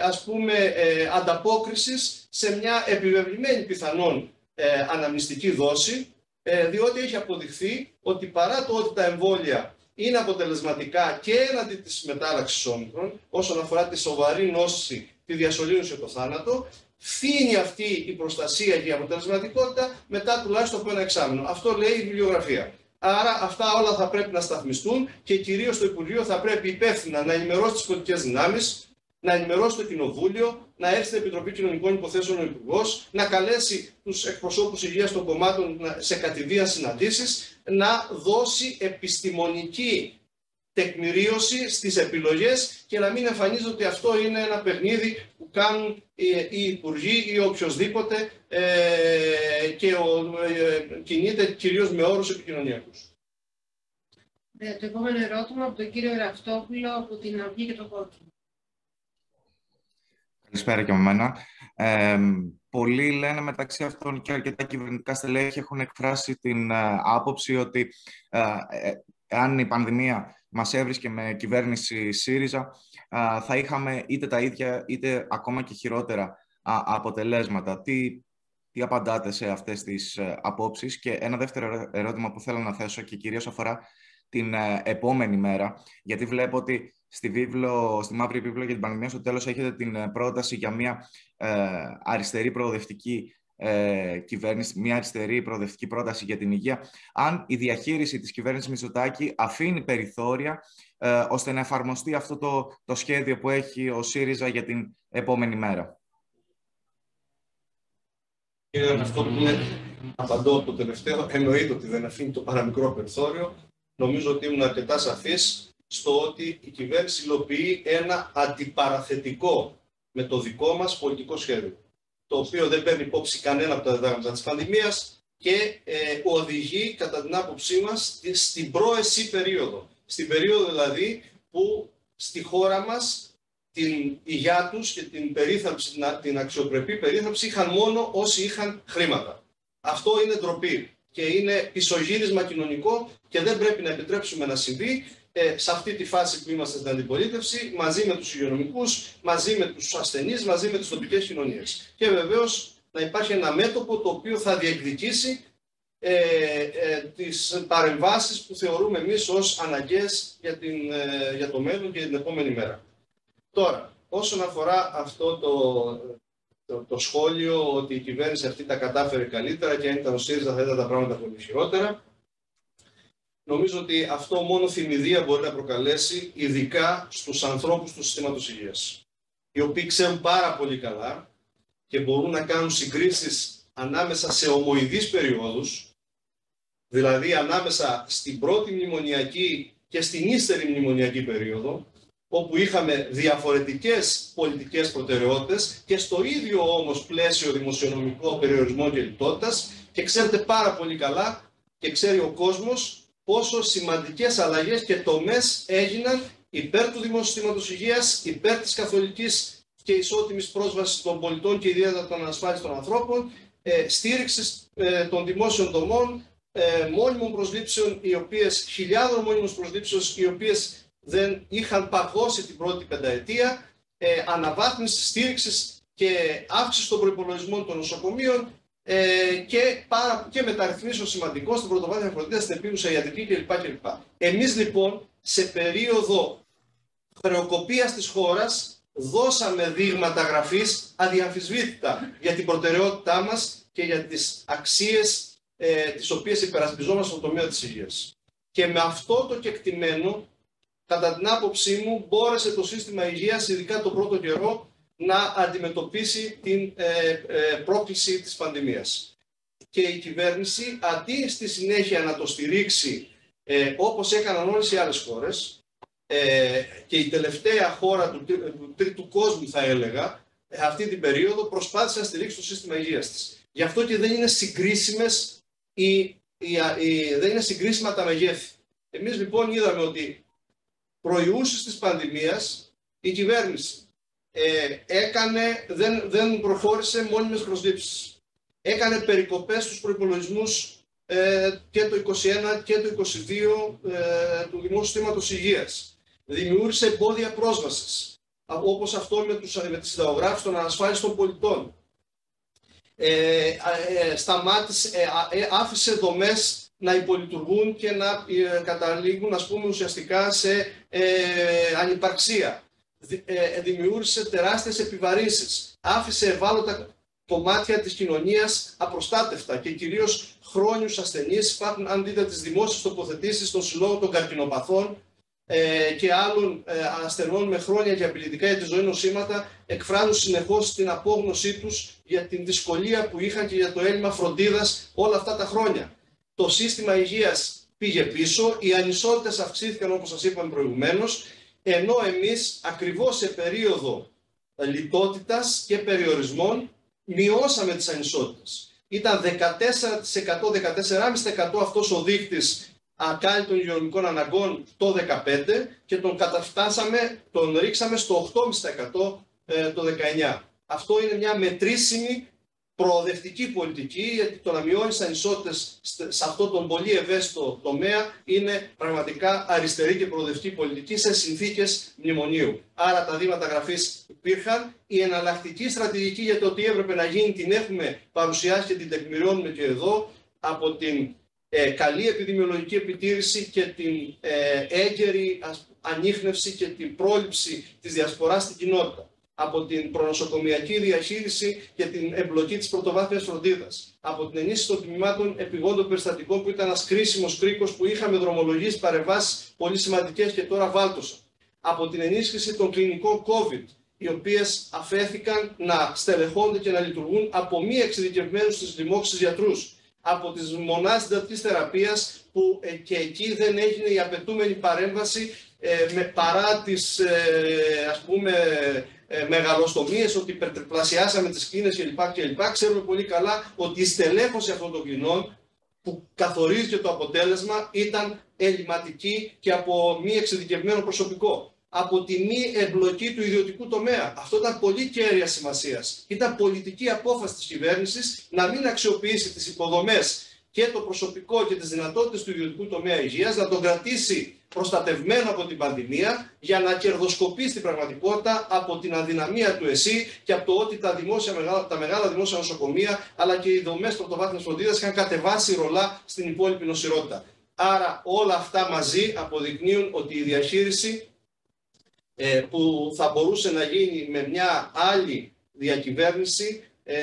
ανταπόκρισης σε μια επιβεβλημένη πιθανόν αναμνηστική δόση, διότι έχει αποδειχθεί ότι παρά το ότι τα εμβόλια είναι αποτελεσματικά και έναντι της μετάλλαξης όμικρον, όσον αφορά τη σοβαρή νόση, τη διασωλήνωση και το θάνατο, φθήνει αυτή η προστασία και η αποτελεσματικότητα μετά τουλάχιστον από ένα εξάμηνο. Αυτό λέει η βιβλιογραφία. Άρα αυτά όλα θα πρέπει να σταθμιστούν και κυρίως το Υπουργείο θα πρέπει υπεύθυνα να ενημερώσει τις πολιτικές δυνάμεις, να ενημερώσει το Κοινοβούλιο, να έρθει στην Επιτροπή Κοινωνικών Υποθέσεων ο Υπουργός, να καλέσει τους εκπροσώπους υγείας των κομμάτων σε κατηδίαν συναντήσεις, να δώσει επιστημονική τεκμηρίωση στις επιλογές και να μην εμφανίζεται ότι αυτό είναι ένα παιχνίδι που κάνουν οι υπουργοί ή οποιοσδήποτε και κινείται κυρίως με όρους επικοινωνιακούς.
Το επόμενο ερώτημα από τον κύριο Ραφτόπουλο από την Αυγή και το Κόκκινο.
Καλησπέρα και από μένα. Πολλοί λένε μεταξύ αυτών και αρκετά κυβερνητικά στελέχη έχουν εκφράσει την άποψη ότι αν η πανδημία μας έβρισκε με κυβέρνηση ΣΥΡΙΖΑ, θα είχαμε είτε τα ίδια είτε ακόμα και χειρότερα αποτελέσματα. Τι απαντάτε σε αυτές τις απόψεις? Και ένα δεύτερο ερώτημα που θέλω να θέσω και κυρίως αφορά την επόμενη μέρα, γιατί βλέπω ότι στη μαύρη βίβλο για την πανδημία στο τέλος έχετε την πρόταση για μια αριστερή προοδευτική κυβέρνηση, μια αριστερή προοδευτική πρόταση για την υγεία. Αν η διαχείριση της κυβέρνησης Μητσοτάκη αφήνει περιθώρια ώστε να εφαρμοστεί αυτό το σχέδιο που έχει ο ΣΥΡΙΖΑ για την επόμενη μέρα.
Κύριε Ραφτόπουλε, απαντώ το τελευταίο. Εννοείται ότι δεν αφήνει το παραμικρό περιθώριο. Νομίζω ότι ήμουν αρκετά σαφής στο ότι η κυβέρνηση υλοποιεί ένα αντιπαραθετικό με το δικό μας πολιτικό σχέδιο, το οποίο δεν παίρνει υπόψη κανένα από τα διδάγματα της πανδημίας και οδηγεί, κατά την άποψή μας, στην προεσή περίοδο. Στην περίοδο δηλαδή που στη χώρα μας την υγεία τους και την περίθαλψη, την αξιοπρεπή περίθαλψη είχαν μόνο όσοι είχαν χρήματα. Αυτό είναι ντροπή και είναι πισωγύρισμα κοινωνικό και δεν πρέπει να επιτρέψουμε να συμβεί σε αυτή τη φάση που είμαστε στην αντιπολίτευση, μαζί με τους υγειονομικούς, μαζί με τους ασθενείς, μαζί με τις τοπικές κοινωνίες. Και βεβαίως να υπάρχει ένα μέτωπο το οποίο θα διεκδικήσει τις παρεμβάσεις που θεωρούμε εμείς ως αναγκαίες για το μέλλον και την επόμενη μέρα. Τώρα, όσον αφορά αυτό το σχόλιο ότι η κυβέρνηση αυτή τα κατάφερε καλύτερα και αν ήταν ο ΣΥΡΙΖΑ θα ήταν τα πράγματα πολύ χειρότερα, νομίζω ότι αυτό μόνο θυμηδία μπορεί να προκαλέσει, ειδικά στους ανθρώπους του συστήματος υγείας, οι οποίοι ξέρουν πάρα πολύ καλά και μπορούν να κάνουν συγκρίσεις ανάμεσα σε ομοειδείς περιόδους, δηλαδή ανάμεσα στην πρώτη μνημονιακή και στην ύστερη μνημονιακή περίοδο, όπου είχαμε διαφορετικές πολιτικές προτεραιότητες και στο ίδιο όμως πλαίσιο δημοσιονομικό περιορισμό και λιτότητας, και ξέρετε πάρα πολύ καλά και ξέρει ο κόσμος πόσο σημαντικές αλλαγές και τομές έγιναν υπέρ του δημόσιου συστήματος υγείας, υπέρ της καθολικής και ισότιμης πρόσβασης των πολιτών και ιδιαίτερα των ανασφάλιστων ανθρώπων, στήριξης των δημόσιων δομών, μόνιμων προσλήψεων, χιλιάδων μόνιμων προσλήψεων, οι οποίες δεν είχαν παγώσει την πρώτη πενταετία, αναβάθμιση, στήριξης και αύξηση των προϋπολογισμών των νοσοκομείων και μεταρρυθμίσεων σημαντικών στην πρωτοβάθμια φροντίδα, στην επίγουσα ιατρική κλπ. Εμείς λοιπόν σε περίοδο χρεοκοπίας της χώρας δώσαμε δείγματα γραφής αδιαμφισβήτητα για την προτεραιότητά μας και για τις αξίες τις οποίες υπερασπιζόμαστε στον τομέα της υγείας. Και με αυτό το κεκτημένο, κατά την άποψή μου, μπόρεσε το σύστημα υγείας, ειδικά το πρώτο καιρό, να αντιμετωπίσει την πρόκληση της πανδημίας. Και η κυβέρνηση, αντί στη συνέχεια να το στηρίξει όπως έκαναν όλες οι άλλες χώρες, και η τελευταία χώρα του τρίτου κόσμου, θα έλεγα, αυτή την περίοδο προσπάθησε να στηρίξει το σύστημα υγείας της. Γι' αυτό και δεν είναι συγκρίσιμες δεν είναι συγκρίσιμα τα μεγέθη. Εμείς λοιπόν είδαμε ότι προϊούσεις της πανδημίας η κυβέρνηση δεν προχώρησε μόνιμες προσλήψεις. Έκανε περικοπές στους προϋπολογισμούς και το 2021 και το 2022 του Δημόσιου Συστήματος Υγείας. Δημιούργησε εμπόδια πρόσβασης, όπως αυτό με τις συνταγογράφεις των ανασφάλιστων πολιτών. Άφησε δομές να υπολειτουργούν και να καταλήγουν, ας πούμε, ουσιαστικά σε ανυπαρξία. Δημιούργησε τεράστιες επιβαρύνσεις. Άφησε ευάλωτα κομμάτια της κοινωνίας απροστάτευτα και κυρίως χρόνιους ασθενείς. Υπάρχουν, αν δείτε τις δημόσιες τοποθετήσεις των συλλόγων των καρκινοπαθών και άλλων ασθενών με χρόνια και απειλητικά για τη ζωή νοσήματα, εκφράζουν συνεχώς την απόγνωσή τους για την δυσκολία που είχαν και για το έλλειμμα φροντίδας όλα αυτά τα χρόνια. Το σύστημα υγείας πήγε πίσω, οι ανισότητες αυξήθηκαν, όπως σας είπαμε προηγουμένως, ενώ εμείς ακριβώς σε περίοδο λιτότητας και περιορισμών μειώσαμε τις ανισότητες. Ήταν 14%, 14,5% αυτός ο δείκτης ακάλυπτων υγειονομικών αναγκών το 2015 και τον ρίξαμε στο 8,5% το 2019. Αυτό είναι μια μετρήσιμη προοδευτική πολιτική, γιατί το να μειώνεις ανισότητες σε αυτό τον πολύ ευαίσθητο τομέα είναι πραγματικά αριστερή και προοδευτική πολιτική σε συνθήκες μνημονίου. Άρα τα δείγματα γραφής υπήρχαν. Η εναλλακτική στρατηγική για το τι έπρεπε να γίνει την έχουμε παρουσιάσει και την τεκμηριώνουμε και εδώ, από την καλή επιδημιολογική επιτήρηση και την έγκαιρη ανίχνευση και την πρόληψη της διασποράς στην κοινότητα. Από την προνοσοκομιακή διαχείριση και την εμπλοκή της πρωτοβάθμιας φροντίδας. Από την ενίσχυση των τμήματων επιγόντων περιστατικών που ήταν ένας κρίσιμος κρίκος που είχαμε δρομολογήσει παρεμβάσεις πολύ σημαντικές και τώρα βάλτωσαν. Από την ενίσχυση των κλινικών COVID, οι οποίες αφέθηκαν να στελεχώνται και να λειτουργούν από μη εξειδικευμένους στις λοιμώξεις γιατρούς. Από τις μονάδες συντατικής θεραπείας που και εκεί δεν έγινε η απαιτούμενη παρέμβαση παρά τις ας πούμε μεγαλοστομίες, ότι υπερτριπλασιάσαμε τις κλίνες κλπ. Ξέρουμε πολύ καλά ότι η στελέχωση αυτών των κλινών που καθορίζει και το αποτέλεσμα ήταν ελληματική και από μη εξειδικευμένο προσωπικό. Από τη μη εμπλοκή του ιδιωτικού τομέα. Αυτό ήταν πολύ κέρια σημασίας. Ήταν πολιτική απόφαση της κυβέρνησης να μην αξιοποιήσει τις υποδομές και το προσωπικό και τις δυνατότητες του ιδιωτικού τομέα υγείας, να τον κρατήσει προστατευμένο από την πανδημία για να κερδοσκοπεί στην πραγματικότητα από την αδυναμία του ΕΣΥ και από το ότι τα μεγάλα δημόσια νοσοκομεία αλλά και οι δομές πρωτοβάθμιας φροντίδας είχαν κατεβάσει ρολά στην υπόλοιπη νοσηρότητα. Άρα όλα αυτά μαζί αποδεικνύουν ότι η διαχείριση που θα μπορούσε να γίνει με μια άλλη διακυβέρνηση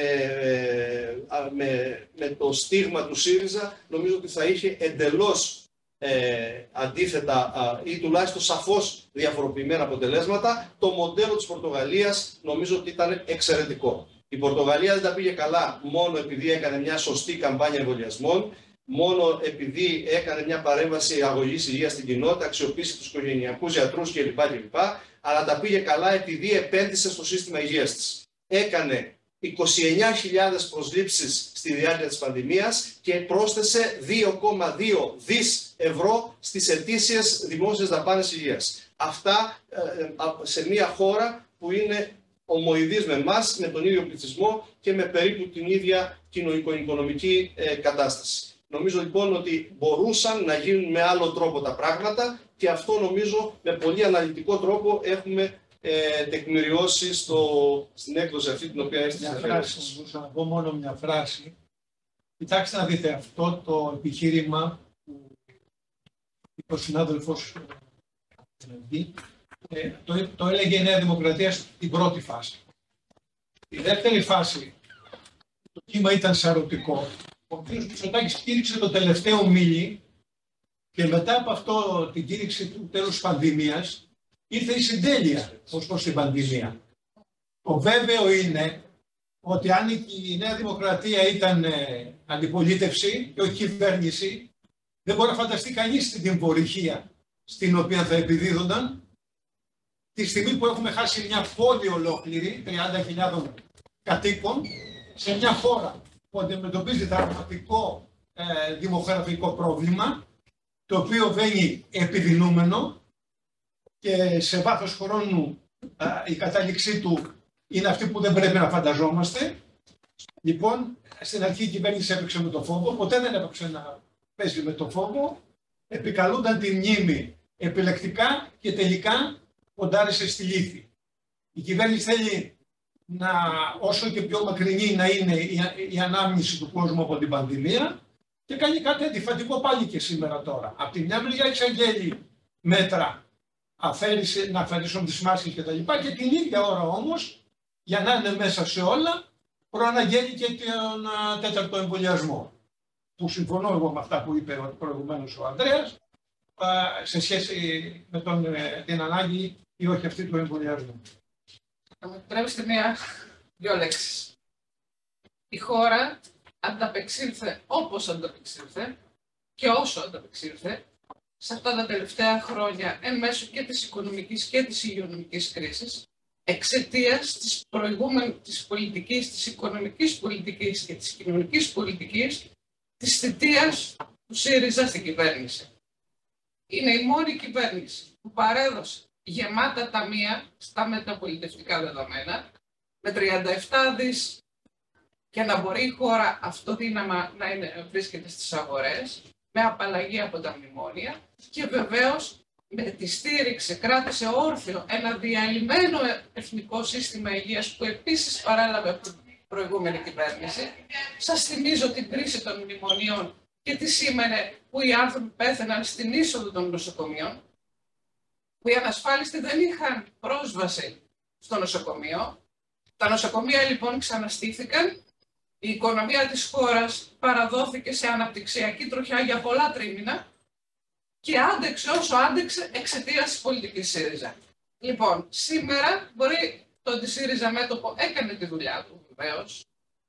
με το στίγμα του ΣΥΡΙΖΑ, νομίζω ότι θα είχε εντελώς αντίθετα ή τουλάχιστον σαφώς διαφοροποιημένα αποτελέσματα. Το μοντέλο της Πορτογαλίας νομίζω ότι ήταν εξαιρετικό. Η Πορτογαλία δεν τα πήγε καλά μόνο επειδή έκανε μια σωστή καμπάνια εμβολιασμών, μόνο επειδή έκανε μια παρέμβαση αγωγής υγείας στην κοινότητα, αξιοποίησε τους οικογενειακούς γιατρούς κλπ. Αλλά τα πήγε καλά επειδή επένδυσε στο σύστημα υγείας της. Έκανε 29.000 προσλήψεις στη διάρκεια της πανδημίας και πρόσθεσε 2,2 δις ευρώ στις ετήσιες δημόσιες δαπάνες υγείας. Αυτά σε μια χώρα που είναι ομοειδής με εμάς, με τον ίδιο πληθυσμό και με περίπου την ίδια κοινωνικο-οικονομική κατάσταση. Νομίζω λοιπόν ότι μπορούσαν να γίνουν με άλλο τρόπο τα πράγματα και αυτό νομίζω με πολύ αναλυτικό τρόπο έχουμε τεκμηριώσει στην έκδοση αυτή την οποία έστειλε.
Μια φράση, μπορούσα να πω μόνο μια φράση. Κοιτάξτε να δείτε αυτό το επιχείρημα που είπε ο συνάδελφος το έλεγε η Νέα Δημοκρατία στην πρώτη φάση. Στη δεύτερη φάση το κύμα ήταν σαρωτικό. Ο κ. Μητσοτάκης κήρυξε το τελευταίο μίλι και μετά από αυτό την κήρυξη του τέλους της πανδημίας ήρθε η συντέλεια ως προς την πανδημία. Το βέβαιο είναι ότι αν η Νέα Δημοκρατία ήταν αντιπολίτευση και όχι κυβέρνηση, δεν μπορεί να φανταστεί κανείς την τιμωρία στην οποία θα επιδίδονταν, τη στιγμή που έχουμε χάσει μια πόλη ολόκληρη, 30.000 κατοίκων, σε μια χώρα που αντιμετωπίζει δραματικό δημογραφικό πρόβλημα, το οποίο βαίνει επιδεινούμενο και σε βάθος χρόνου η κατάληξή του είναι αυτή που δεν πρέπει να φανταζόμαστε. Λοιπόν, στην αρχή η κυβέρνηση έπαιξε με το φόβο, ποτέ δεν έπαιξε να παίζει με το φόβο, επικαλούνταν τη μνήμη επιλεκτικά και τελικά ποντάρισε στη λύθη. Η κυβέρνηση θέλει να, όσο και πιο μακρινή να είναι η ανάμνηση του κόσμου από την πανδημία, και κάνει κάτι αντιφατικό πάλι και σήμερα τώρα. Από τη μια μεριά εξαγγέλει μέτρα να αφαιρήσουν τις μάσκες κτλ. Και την ίδια ώρα όμως, για να είναι μέσα σε όλα, προαναγγέλει και τον τέταρτο εμβολιασμό. Που συμφωνώ εγώ με αυτά που είπε προηγουμένως ο Ανδρέας, σε σχέση με την ανάγκη ή όχι αυτή του εμβολιασμού.
Θα μου επιτρέψετε δύο λέξεις. Η χώρα ανταπεξήλθε όπως ανταπεξήλθε και όσο ανταπεξήλθε σε αυτά τα τελευταία χρόνια εν μέσω και της οικονομικής και της υγειονομικής κρίσης, εξαιτίας της πολιτικής, της οικονομικής πολιτικής και της κοινωνικής πολιτικής της θητείας του ΣΥΡΙΖΑ στην κυβέρνηση. Είναι η μόνη κυβέρνηση που παρέδωσε γεμάτα ταμεία στα μεταπολιτευτικά δεδομένα, με 37 δις, και να μπορεί η χώρα αυτοδύναμα να βρίσκεται στις αγορές, με απαλλαγή από τα μνημόνια και βεβαίως με τη στήριξη κράτησε όρθιο ένα διαλυμένο εθνικό σύστημα υγείας που επίσης παρέλαβε από την προηγούμενη κυβέρνηση. Σας θυμίζω την κρίση των μνημονίων και τι σήμαινε που οι άνθρωποι πέθαιναν στην είσοδο των νοσοκομείων, που οι ανασφάλιστοι δεν είχαν πρόσβαση στο νοσοκομείο. Τα νοσοκομεία λοιπόν ξαναστήθηκαν, η οικονομία της χώρας παραδόθηκε σε αναπτυξιακή τροχιά για πολλά τρίμηνα και άντεξε όσο άντεξε εξαιτίας της πολιτικής ΣΥΡΙΖΑ. Λοιπόν, σήμερα μπορεί το αντισύριζα μέτωπο έκανε τη δουλειά του βεβαίως.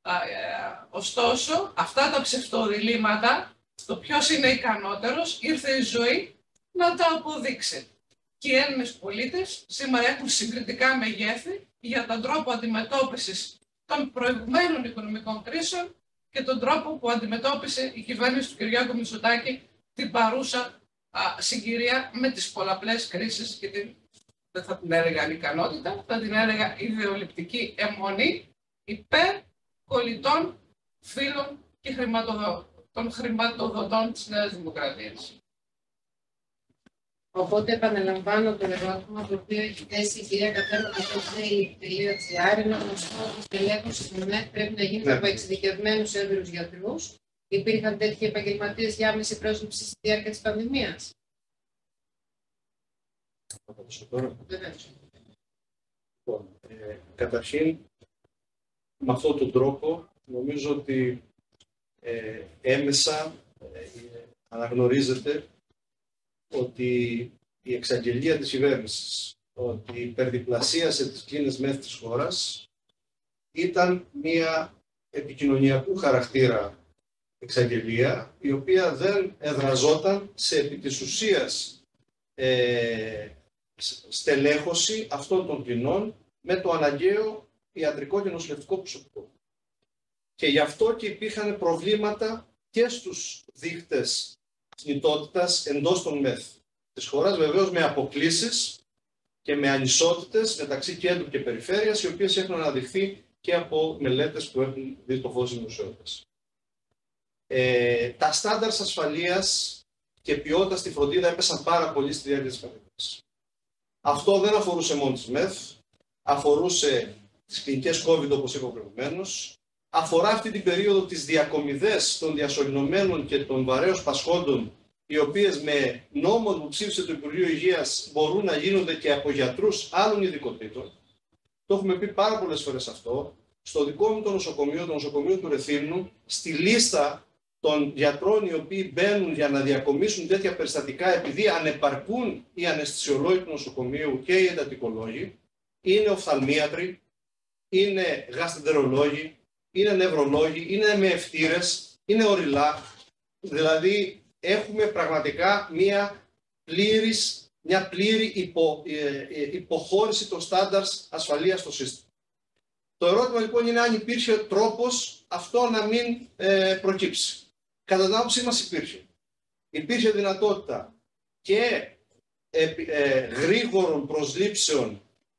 Ωστόσο, αυτά τα ψευτοδιλήμματα, το ποιος είναι ικανότερος, ήρθε η ζωή να τα αποδείξει. Και οι Έλληνες πολίτες σήμερα έχουν συγκριτικά μεγέθη για τον τρόπο αντιμετώπισης των προηγουμένων οικονομικών κρίσεων και τον τρόπο που αντιμετώπισε η κυβέρνηση του Κυριάκου Μητσοτάκη την παρούσα συγκυρία με τις πολλαπλές κρίσεις και δεν θα την έλεγα ανικανότητα, θα την έλεγα ιδεολειπτική αιμονή υπέρ κολλητών φίλων και των χρηματοδοτών της Νέας Δημοκρατίας.
Οπότε επαναλαμβάνω το ερώτημα το οποίο έχει θέσει η κυρία Κατέρνα.gr. Είναι γνωστό ότι η στελέχωση του ΜΕΘ πρέπει να γίνεται από εξειδικευμένους έμπειρους γιατρούς. Υπήρχαν τέτοιοι επαγγελματίες για άμεση πρόσληψη στη διάρκεια της πανδημίας?
Καταρχήν, με αυτόν τον τρόπο νομίζω ότι έμεσα αναγνωρίζεται ότι η εξαγγελία της κυβέρνησης ότι υπερδιπλασίασε τις κλίνες ΜΕΘ της χώρας ήταν μια επικοινωνιακού χαρακτήρα εξαγγελία, η οποία δεν εδραζόταν σε επί της ουσίας στελέχωση αυτών των κλινών με το αναγκαίο ιατρικό και νοσηλευτικό προσωπικό. Και γι' αυτό και υπήρχαν προβλήματα και στους δείκτες θνητότητας εντός των ΜΕΘ της χώρας, βεβαίως με αποκλίσεις και με ανισότητες μεταξύ κέντρου και περιφέρειας, οι οποίες έχουν αναδειχθεί και από μελέτες που έχουν δει το φως δημοσιότητας. Τα στάνταρς ασφαλείας και ποιότητα στη φροντίδα έπεσαν πάρα πολύ στη διάρκεια της πανδημίας. Αυτό δεν αφορούσε μόνο τις ΜΕΘ, αφορούσε τις κλινικές COVID, όπως είπα προηγουμένως, αφορά αυτή την περίοδο τις διακομιδές των διασωληνωμένων και των βαρέως πασχόντων, οι οποίες με νόμο που ψήφισε το Υπουργείο Υγείας μπορούν να γίνονται και από γιατρούς άλλων ειδικοτήτων. Το έχουμε πει πάρα πολλές φορές αυτό. Στο δικό μου το νοσοκομείο του Ρεθύμνου, στη λίστα των γιατρών οι οποίοι μπαίνουν για να διακομίσουν τέτοια περιστατικά επειδή ανεπαρκούν οι αναισθησιολόγοι του νοσοκομείου και οι εντατικολόγοι, είναι οφθαλμίατροι, είναι γαστρεντερολόγοι, είναι νευρολόγοι, είναι με ευτήρες, είναι οριλά. Δηλαδή έχουμε πραγματικά μία μια πλήρη υποχώρηση των στάνταρς ασφαλείας στο σύστημα. Το ερώτημα λοιπόν είναι αν υπήρχε τρόπος αυτό να μην προκύψει. Κατά την άποψή μας υπήρχε. Υπήρχε δυνατότητα και γρήγορων προσλήψεων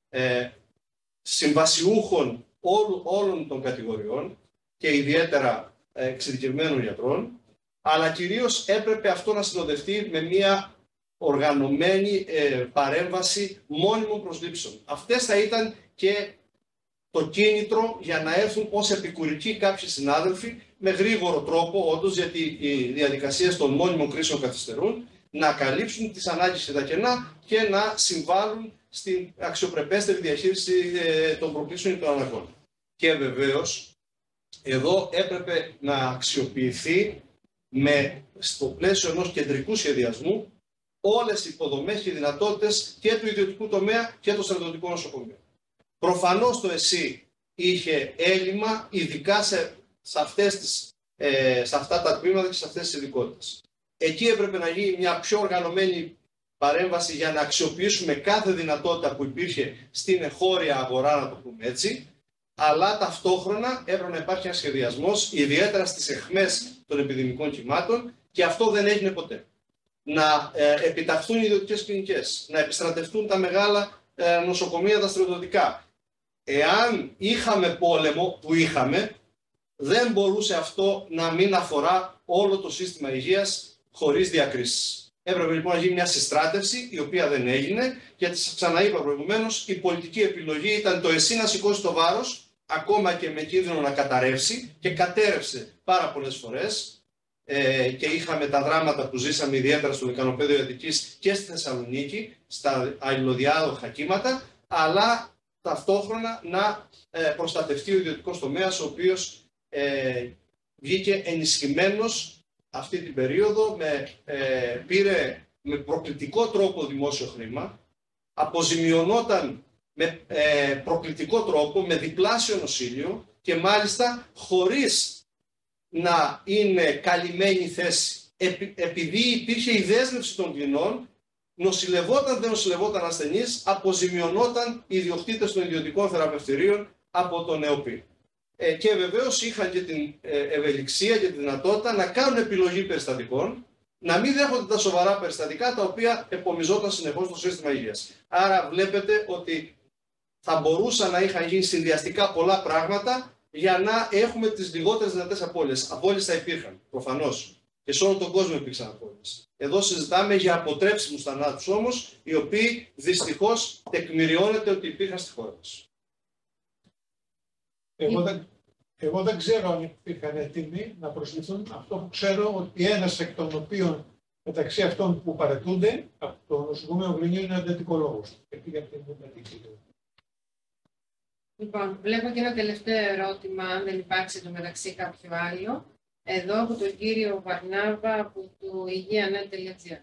συμβασιούχων όλων των κατηγοριών και ιδιαίτερα εξειδικευμένων γιατρών, αλλά κυρίως έπρεπε αυτό να συνοδευτεί με μια οργανωμένη παρέμβαση μόνιμων προσλήψεων. Αυτές θα ήταν και το κίνητρο για να έρθουν ως επικουρικοί κάποιοι συνάδελφοι με γρήγορο τρόπο, όντως, γιατί οι διαδικασίες των μόνιμων κρίσεων καθυστερούν, να καλύψουν τις ανάγκες και τα κενά και να συμβάλλουν στην αξιοπρεπέστερη διαχείριση των προκλήσεων και των αναγκών. Και βεβαίως, εδώ έπρεπε να αξιοποιηθεί στο πλαίσιο ενός κεντρικού σχεδιασμού όλες οι υποδομές και οι δυνατότητες και του ιδιωτικού τομέα και των στρατιωτικών νοσοκομείων. Προφανώς το ΕΣΥ είχε έλλειμμα, ειδικά σε αυτά τα τμήματα και σε αυτές τις ειδικότητες. Εκεί έπρεπε να γίνει μια πιο οργανωμένη παρέμβαση για να αξιοποιήσουμε κάθε δυνατότητα που υπήρχε στην εγχώρια αγορά, να το πούμε έτσι, αλλά ταυτόχρονα έπρεπε να υπάρχει ένα σχεδιασμός, ιδιαίτερα στις αιχμές των επιδημικών κυμάτων, και αυτό δεν έγινε ποτέ. Να επιταχθούν οι ιδιωτικές κλινικές, να επιστρατευτούν τα μεγάλα νοσοκομεία, τα στρατιωτικά. Εάν είχαμε πόλεμο, που είχαμε, δεν μπορούσε αυτό να μην αφορά όλο το σύστημα υγείας χωρίς διακρίσεις. Έπρεπε λοιπόν να γίνει μια συστράτευση, η οποία δεν έγινε, γιατί σας ξαναείπα προηγουμένως, η πολιτική επιλογή ήταν το ΕΣΥ να σηκώσει το βάρος, ακόμα και με κίνδυνο να καταρρεύσει, και κατέρευσε πάρα πολλές φορές. Και είχαμε τα δράματα που ζήσαμε ιδιαίτερα στο Λυκανοπαίδιο Αττικής και στη Θεσσαλονίκη, στα αλληλοδιάδοχα κύματα, αλλά ταυτόχρονα να προστατευτεί ο ιδιωτικός τομέας, ο οποίος βγήκε ενισχυμένος αυτή την περίοδο, πήρε με προκλητικό τρόπο δημόσιο χρήμα, αποζημιωνόταν με προκλητικό τρόπο, με διπλάσιο νοσήλιο και μάλιστα χωρίς να είναι καλυμμένη η θέση. Επειδή υπήρχε η δέσμευση των κλινών, νοσηλευόταν, δεν νοσηλευόταν ασθενείς, αποζημιωνόταν οι ιδιοκτήτες των ιδιωτικών θεραπευτηρίων από τον ΕΟΠΗ. Και βεβαίως είχαν και την ευελιξία και τη δυνατότητα να κάνουν επιλογή περιστατικών, να μην δέχονται τα σοβαρά περιστατικά τα οποία επομιζόταν συνεχώς το σύστημα υγείας. Άρα βλέπετε ότι θα μπορούσαν να είχαν γίνει συνδυαστικά πολλά πράγματα για να έχουμε τις λιγότερες δυνατές απώλειες. Απώλειες θα υπήρχαν, προφανώς. Και σε όλο τον κόσμο υπήρξαν απώλειες. Εδώ συζητάμε για αποτρέψιμους θανάτους όμως, οι οποίοι δυστυχώς τεκμηριώνεται ότι υπήρχαν στη χώρα μας.
Εγώ δεν ξέρω αν υπήρχαν έτοιμοι να προσληφθούν. Αυτό που ξέρω, ότι ένας εκ των οποίων μεταξύ αυτών που παρετούνται από το νοσοκομείο Γλυνιού είναι αντιατικολόγος.
Λοιπόν, βλέπω και ένα τελευταίο ερώτημα, αν δεν υπάρξει το μεταξύ κάποιο άλλο. Εδώ από τον κύριο Βαρνάβα από το υγεία.net.gr.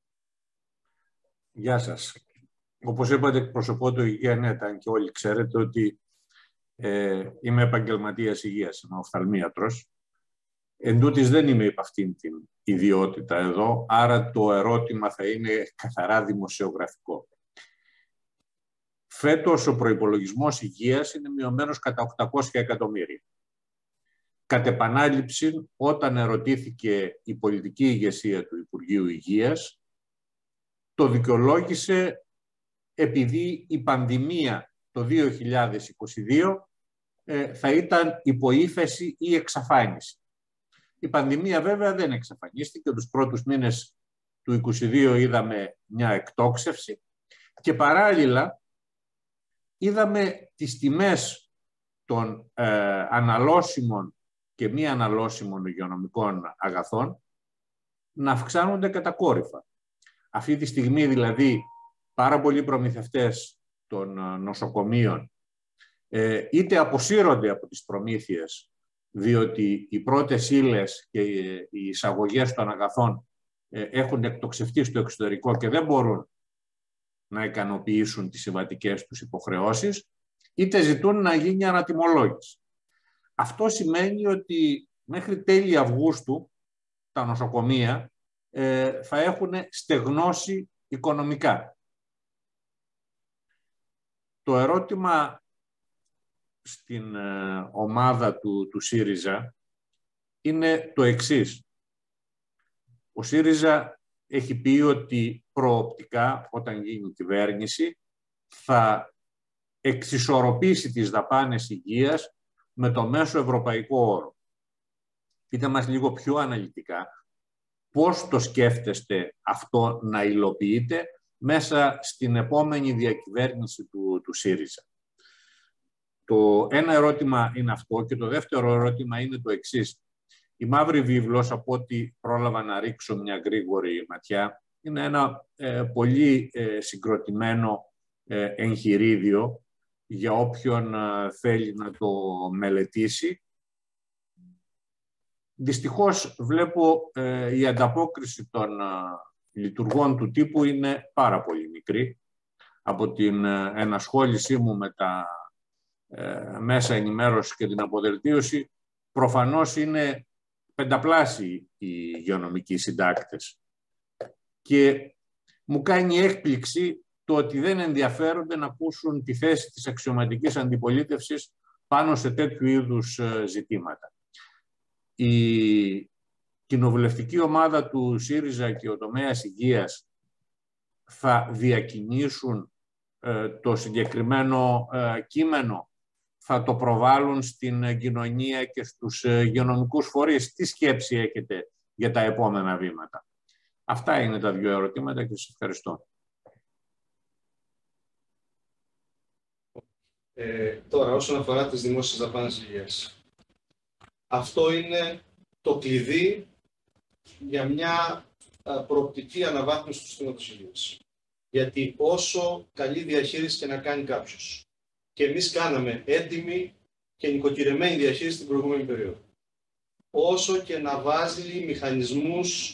Γεια σας. Όπως είπατε, εκπροσωπώ το υγεία.net, αν και όλοι ξέρετε ότι είμαι επαγγελματίας υγείας, είμαι οφθαλμίατρος. Εν τούτης δεν είμαι υπ' αυτήν την ιδιότητα εδώ, άρα το ερώτημα θα είναι καθαρά δημοσιογραφικό. Φέτος ο προϋπολογισμός υγείας είναι μειωμένος κατά 800 εκατομμύρια. Κατ' επανάληψη, όταν ερωτήθηκε η πολιτική ηγεσία του Υπουργείου Υγείας, το δικαιολόγησε επειδή η πανδημία το 2022 θα ήταν υπούφεση ή εξαφάνιση. Η πανδημία βέβαια δεν εξαφανίστηκε. Τους πρώτους μήνες του 2022 είδαμε μια εκτόξευση και παράλληλα είδαμε τις τιμές των αναλώσιμων και μη αναλώσιμων υγειονομικών αγαθών να αυξάνονται κατακόρυφα. Αυτή τη στιγμή δηλαδή πάρα πολλοί προμηθευτές των νοσοκομείων είτε αποσύρονται από τις προμήθειες διότι οι πρώτες ύλες και οι εισαγωγές των αγαθών έχουν εκτοξευτεί στο εξωτερικό και δεν μπορούν να ικανοποιήσουν τις συμβατικές τους υποχρεώσεις, είτε ζητούν να γίνει ανατιμολόγηση. Αυτό σημαίνει ότι μέχρι τέλη Αυγούστου τα νοσοκομεία θα έχουν στεγνώσει οικονομικά. Το ερώτημα στην ομάδα του ΣΥΡΙΖΑ είναι το εξής. Ο ΣΥΡΙΖΑ έχει πει ότι προοπτικά, όταν γίνει κυβέρνηση, θα εξισορροπήσει τις δαπάνες υγείας με το μέσο ευρωπαϊκό όρο. Πείτε μας λίγο πιο αναλυτικά πώς το σκέφτεστε αυτό να υλοποιείτε μέσα στην επόμενη διακυβέρνηση του ΣΥΡΙΖΑ. Το ένα ερώτημα είναι αυτό και το δεύτερο ερώτημα είναι το εξής. Η Μαύρη Βίβλος, από ό,τι πρόλαβα να ρίξω μια γρήγορη ματιά, είναι ένα πολύ συγκροτημένο εγχειρίδιο για όποιον θέλει να το μελετήσει. Δυστυχώς βλέπω η ανταπόκριση των λειτουργών του τύπου είναι πάρα πολύ μικρή. Από την ενασχόλησή μου με τα μέσα ενημέρωση και την αποδελτίωση, προφανώς είναι πενταπλάσιοι οι υγειονομικοί συντάκτες. Και μου κάνει έκπληξη το ότι δεν ενδιαφέρονται να ακούσουν τη θέση της αξιωματικής αντιπολίτευσης πάνω σε τέτοιου είδους ζητήματα. Η κοινοβουλευτική ομάδα του ΣΥΡΙΖΑ και ο τομέας υγείας θα διακινήσουν το συγκεκριμένο κείμενο, θα το προβάλλουν στην κοινωνία και στους υγειονομικούς φορείς. Τι σκέψη έχετε για τα επόμενα βήματα? Αυτά είναι τα δύο ερωτήματα και σας ευχαριστώ.
Τώρα, όσον αφορά τις δημόσιες δαπάνες υγείας, αυτό είναι το κλειδί για μια προοπτική αναβάθμιση του συστήματος υγείας. Γιατί όσο καλή διαχείριση και να κάνει κάποιος, και εμείς κάναμε έντιμη και νοικοκυρεμένη διαχείριση την προηγούμενη περίοδο, όσο και να βάζει μηχανισμούς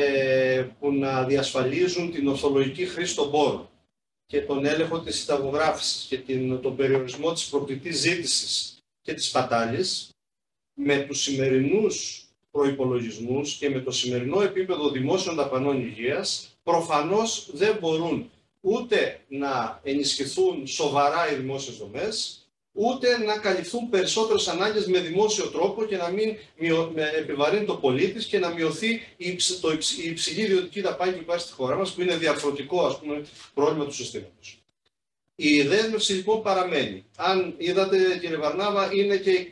που να διασφαλίζουν την ορθολογική χρήση των πόρων και τον έλεγχο της συνταγογράφησης και τον περιορισμό της προκλητής ζήτησης και της σπατάλης, με τους σημερινούς προϋπολογισμούς και με το σημερινό επίπεδο δημόσιων δαπανών υγείας, προφανώς δεν μπορούν ούτε να ενισχυθούν σοβαρά οι δημόσιες δομές, ούτε να καλυφθούν περισσότερες ανάγκες με δημόσιο τρόπο και να μην επιβαρύνει το πολίτης και να μειωθεί η υψηλή ιδιωτική δαπάνη που υπάρχει στη χώρα μας, που είναι διαφορετικό, ας πούμε, πρόβλημα του συστήματος. Η δέσμευση λοιπόν παραμένει. Αν είδατε, κύριε Βαρνάβα, είναι και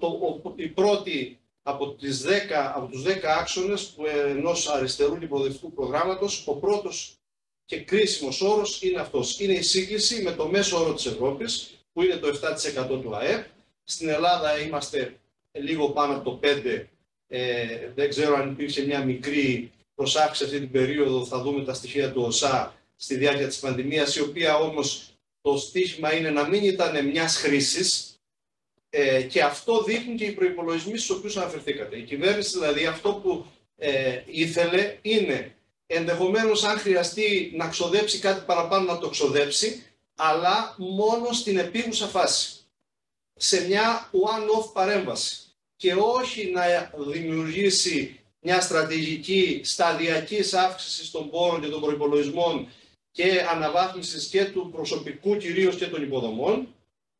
η πρώτη από τους 10 άξονες ενός αριστερού λιποδευτικού προγράμματος, ο πρώτος και κρίσιμος όρος είναι αυτός. Είναι η σύγκληση με το μέσο όρο της Ευρώπης, που είναι το 7% του ΑΕΠ. Στην Ελλάδα είμαστε λίγο πάνω από το 5%. Δεν ξέρω αν υπήρξε μια μικρή προσάξη αυτή την περίοδο, θα δούμε τα στοιχεία του ΟΣΑ στη διάρκεια της πανδημίας, η οποία όμως το στίχημα είναι να μην ήταν μιας χρήσης, και αυτό δείχνουν και οι προϋπολογισμοί στους οποίους αναφερθήκατε. Η κυβέρνηση δηλαδή αυτό που ήθελε είναι ενδεχομένως, αν χρειαστεί να ξοδέψει κάτι παραπάνω, να το ξοδέψει, αλλά μόνο στην επίγουσα φάση, σε μια one-off παρέμβαση, και όχι να δημιουργήσει μια στρατηγική σταδιακής αύξησης των πόρων και των προϋπολογισμών και αναβάθμισης και του προσωπικού κυρίως και των υποδομών,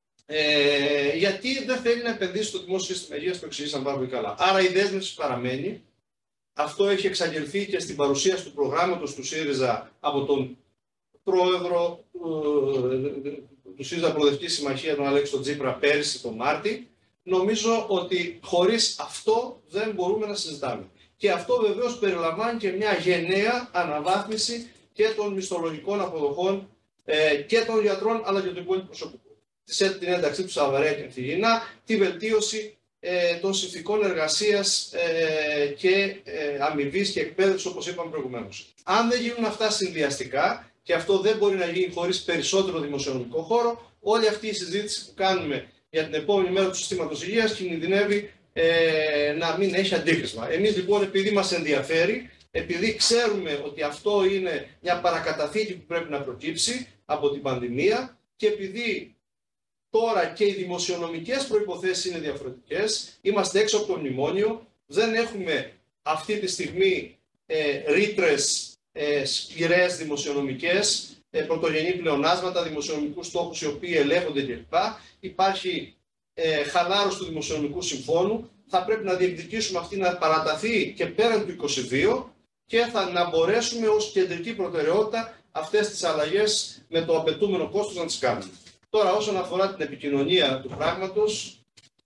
γιατί δεν θέλει να επενδύσει στο δημόσιο σύστημα υγείας, το εξηγήσαν πάρα πολύ καλά. Άρα η δέσμευση παραμένει. Αυτό έχει εξαγγελθεί και στην παρουσίαση του προγράμματος του ΣΥΡΙΖΑ από τον πρόεδρο του ΣΥΡΙΖΑ Προοδευτική Συμμαχία, τον Αλέξη Τσίπρα, πέρυσι τον Μάρτι. Νομίζω ότι χωρίς αυτό δεν μπορούμε να συζητάμε. Και αυτό βεβαίως περιλαμβάνει και μια γενναία αναβάθμιση και των μισθολογικών αποδοχών και των γιατρών, αλλά και του υπόλοιπου προσωπικού. Την ένταξή του στα βαρέα και ευθυγεινά, τη βελτίωση των συνθηκών εργασίας και αμοιβής και εκπαίδευσης, όπως είπαμε προηγουμένως. Αν δεν γίνουν αυτά συνδυαστικά, και αυτό δεν μπορεί να γίνει χωρίς περισσότερο δημοσιονομικό χώρο, όλη αυτή η συζήτηση που κάνουμε για την επόμενη μέρα του συστήματος υγείας κινδυνεύει να μην έχει αντίκρισμα. Εμείς λοιπόν, επειδή μας ενδιαφέρει, επειδή ξέρουμε ότι αυτό είναι μια παρακαταθήκη που πρέπει να προκύψει από την πανδημία, και επειδή τώρα και οι δημοσιονομικές προϋποθέσεις είναι διαφορετικές, είμαστε έξω από το μνημόνιο, δεν έχουμε αυτή τη στιγμή ρήτρες σκληρές δημοσιονομικές, πρωτογενή πλεονάσματα, δημοσιονομικούς στόχους οι οποίοι ελέγχονται κλπ. Υπάρχει χαλάρωση του δημοσιονομικού συμφώνου. Θα πρέπει να διεκδικήσουμε αυτή να παραταθεί και πέραν του 22 και να μπορέσουμε ως κεντρική προτεραιότητα αυτές τις αλλαγές με το απαιτούμενο κόστος να τις κάνουμε. Τώρα, όσον αφορά την επικοινωνία του πράγματος,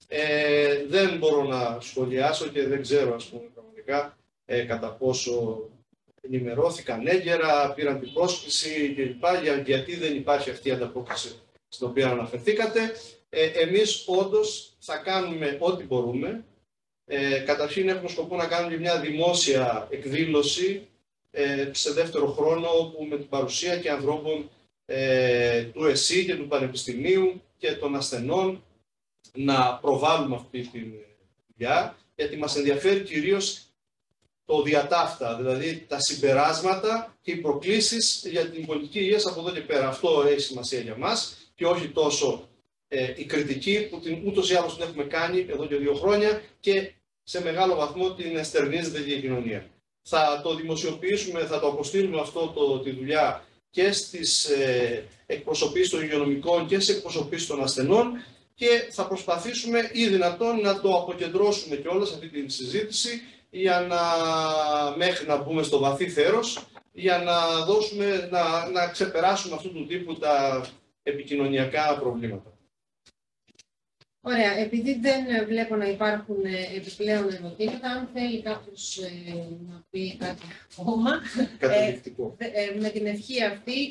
δεν μπορώ να σχολιάσω και δεν ξέρω, ας πούμε, πραγματικά κατά πόσο ενημερώθηκαν έγκαιρα, πήραν την πρόσκληση κλπ. Γιατί δεν υπάρχει αυτή η ανταπόκριση στην οποία αναφερθήκατε. Εμείς όντως θα κάνουμε ό,τι μπορούμε. Καταρχήν έχουμε σκοπό να κάνουμε μια δημόσια εκδήλωση σε δεύτερο χρόνο, όπου με την παρουσία και ανθρώπων του ΕΣΥ και του Πανεπιστημίου και των ασθενών να προβάλλουμε αυτή τη δουλειά, γιατί μας ενδιαφέρει κυρίως το διατάφτα, δηλαδή τα συμπεράσματα και οι προκλήσεις για την πολιτική υγείας από εδώ και πέρα. Αυτό έχει σημασία για μας και όχι τόσο η κριτική που ούτως ή άλλως την έχουμε κάνει εδώ και 2 χρόνια και σε μεγάλο βαθμό την εστερνίζεται η κοινωνία. Θα το δημοσιοποιήσουμε, θα το αποστείλουμε τη δουλειά και στις εκπροσωπήσεις των υγειονομικών και στις εκπροσωπήσεις των ασθενών και θα προσπαθήσουμε ή δυνατόν να το αποκεντρώσουμε κιόλας αυτή τη συζήτηση για μέχρι να μπούμε στο βαθύ θέρος, για να ξεπεράσουμε αυτού του τύπου τα επικοινωνιακά προβλήματα.
Ωραία. Επειδή δεν βλέπω να υπάρχουν επιπλέον ερωτήματα, αν θέλει κάποιος να πει κάτι ακόμα, με την ευχή αυτή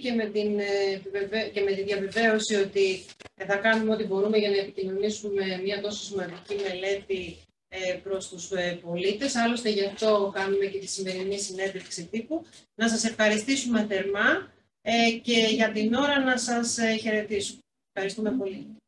και με τη διαβεβαίωση ότι θα κάνουμε ό,τι μπορούμε για να επικοινωνήσουμε μια τόσο σημαντική μελέτη προς τους πολίτες. Άλλωστε γι' αυτό κάνουμε και τη σημερινή συνέντευξη τύπου. Να σας ευχαριστήσουμε θερμά και για την ώρα να σας χαιρετήσουμε. Ευχαριστούμε πολύ.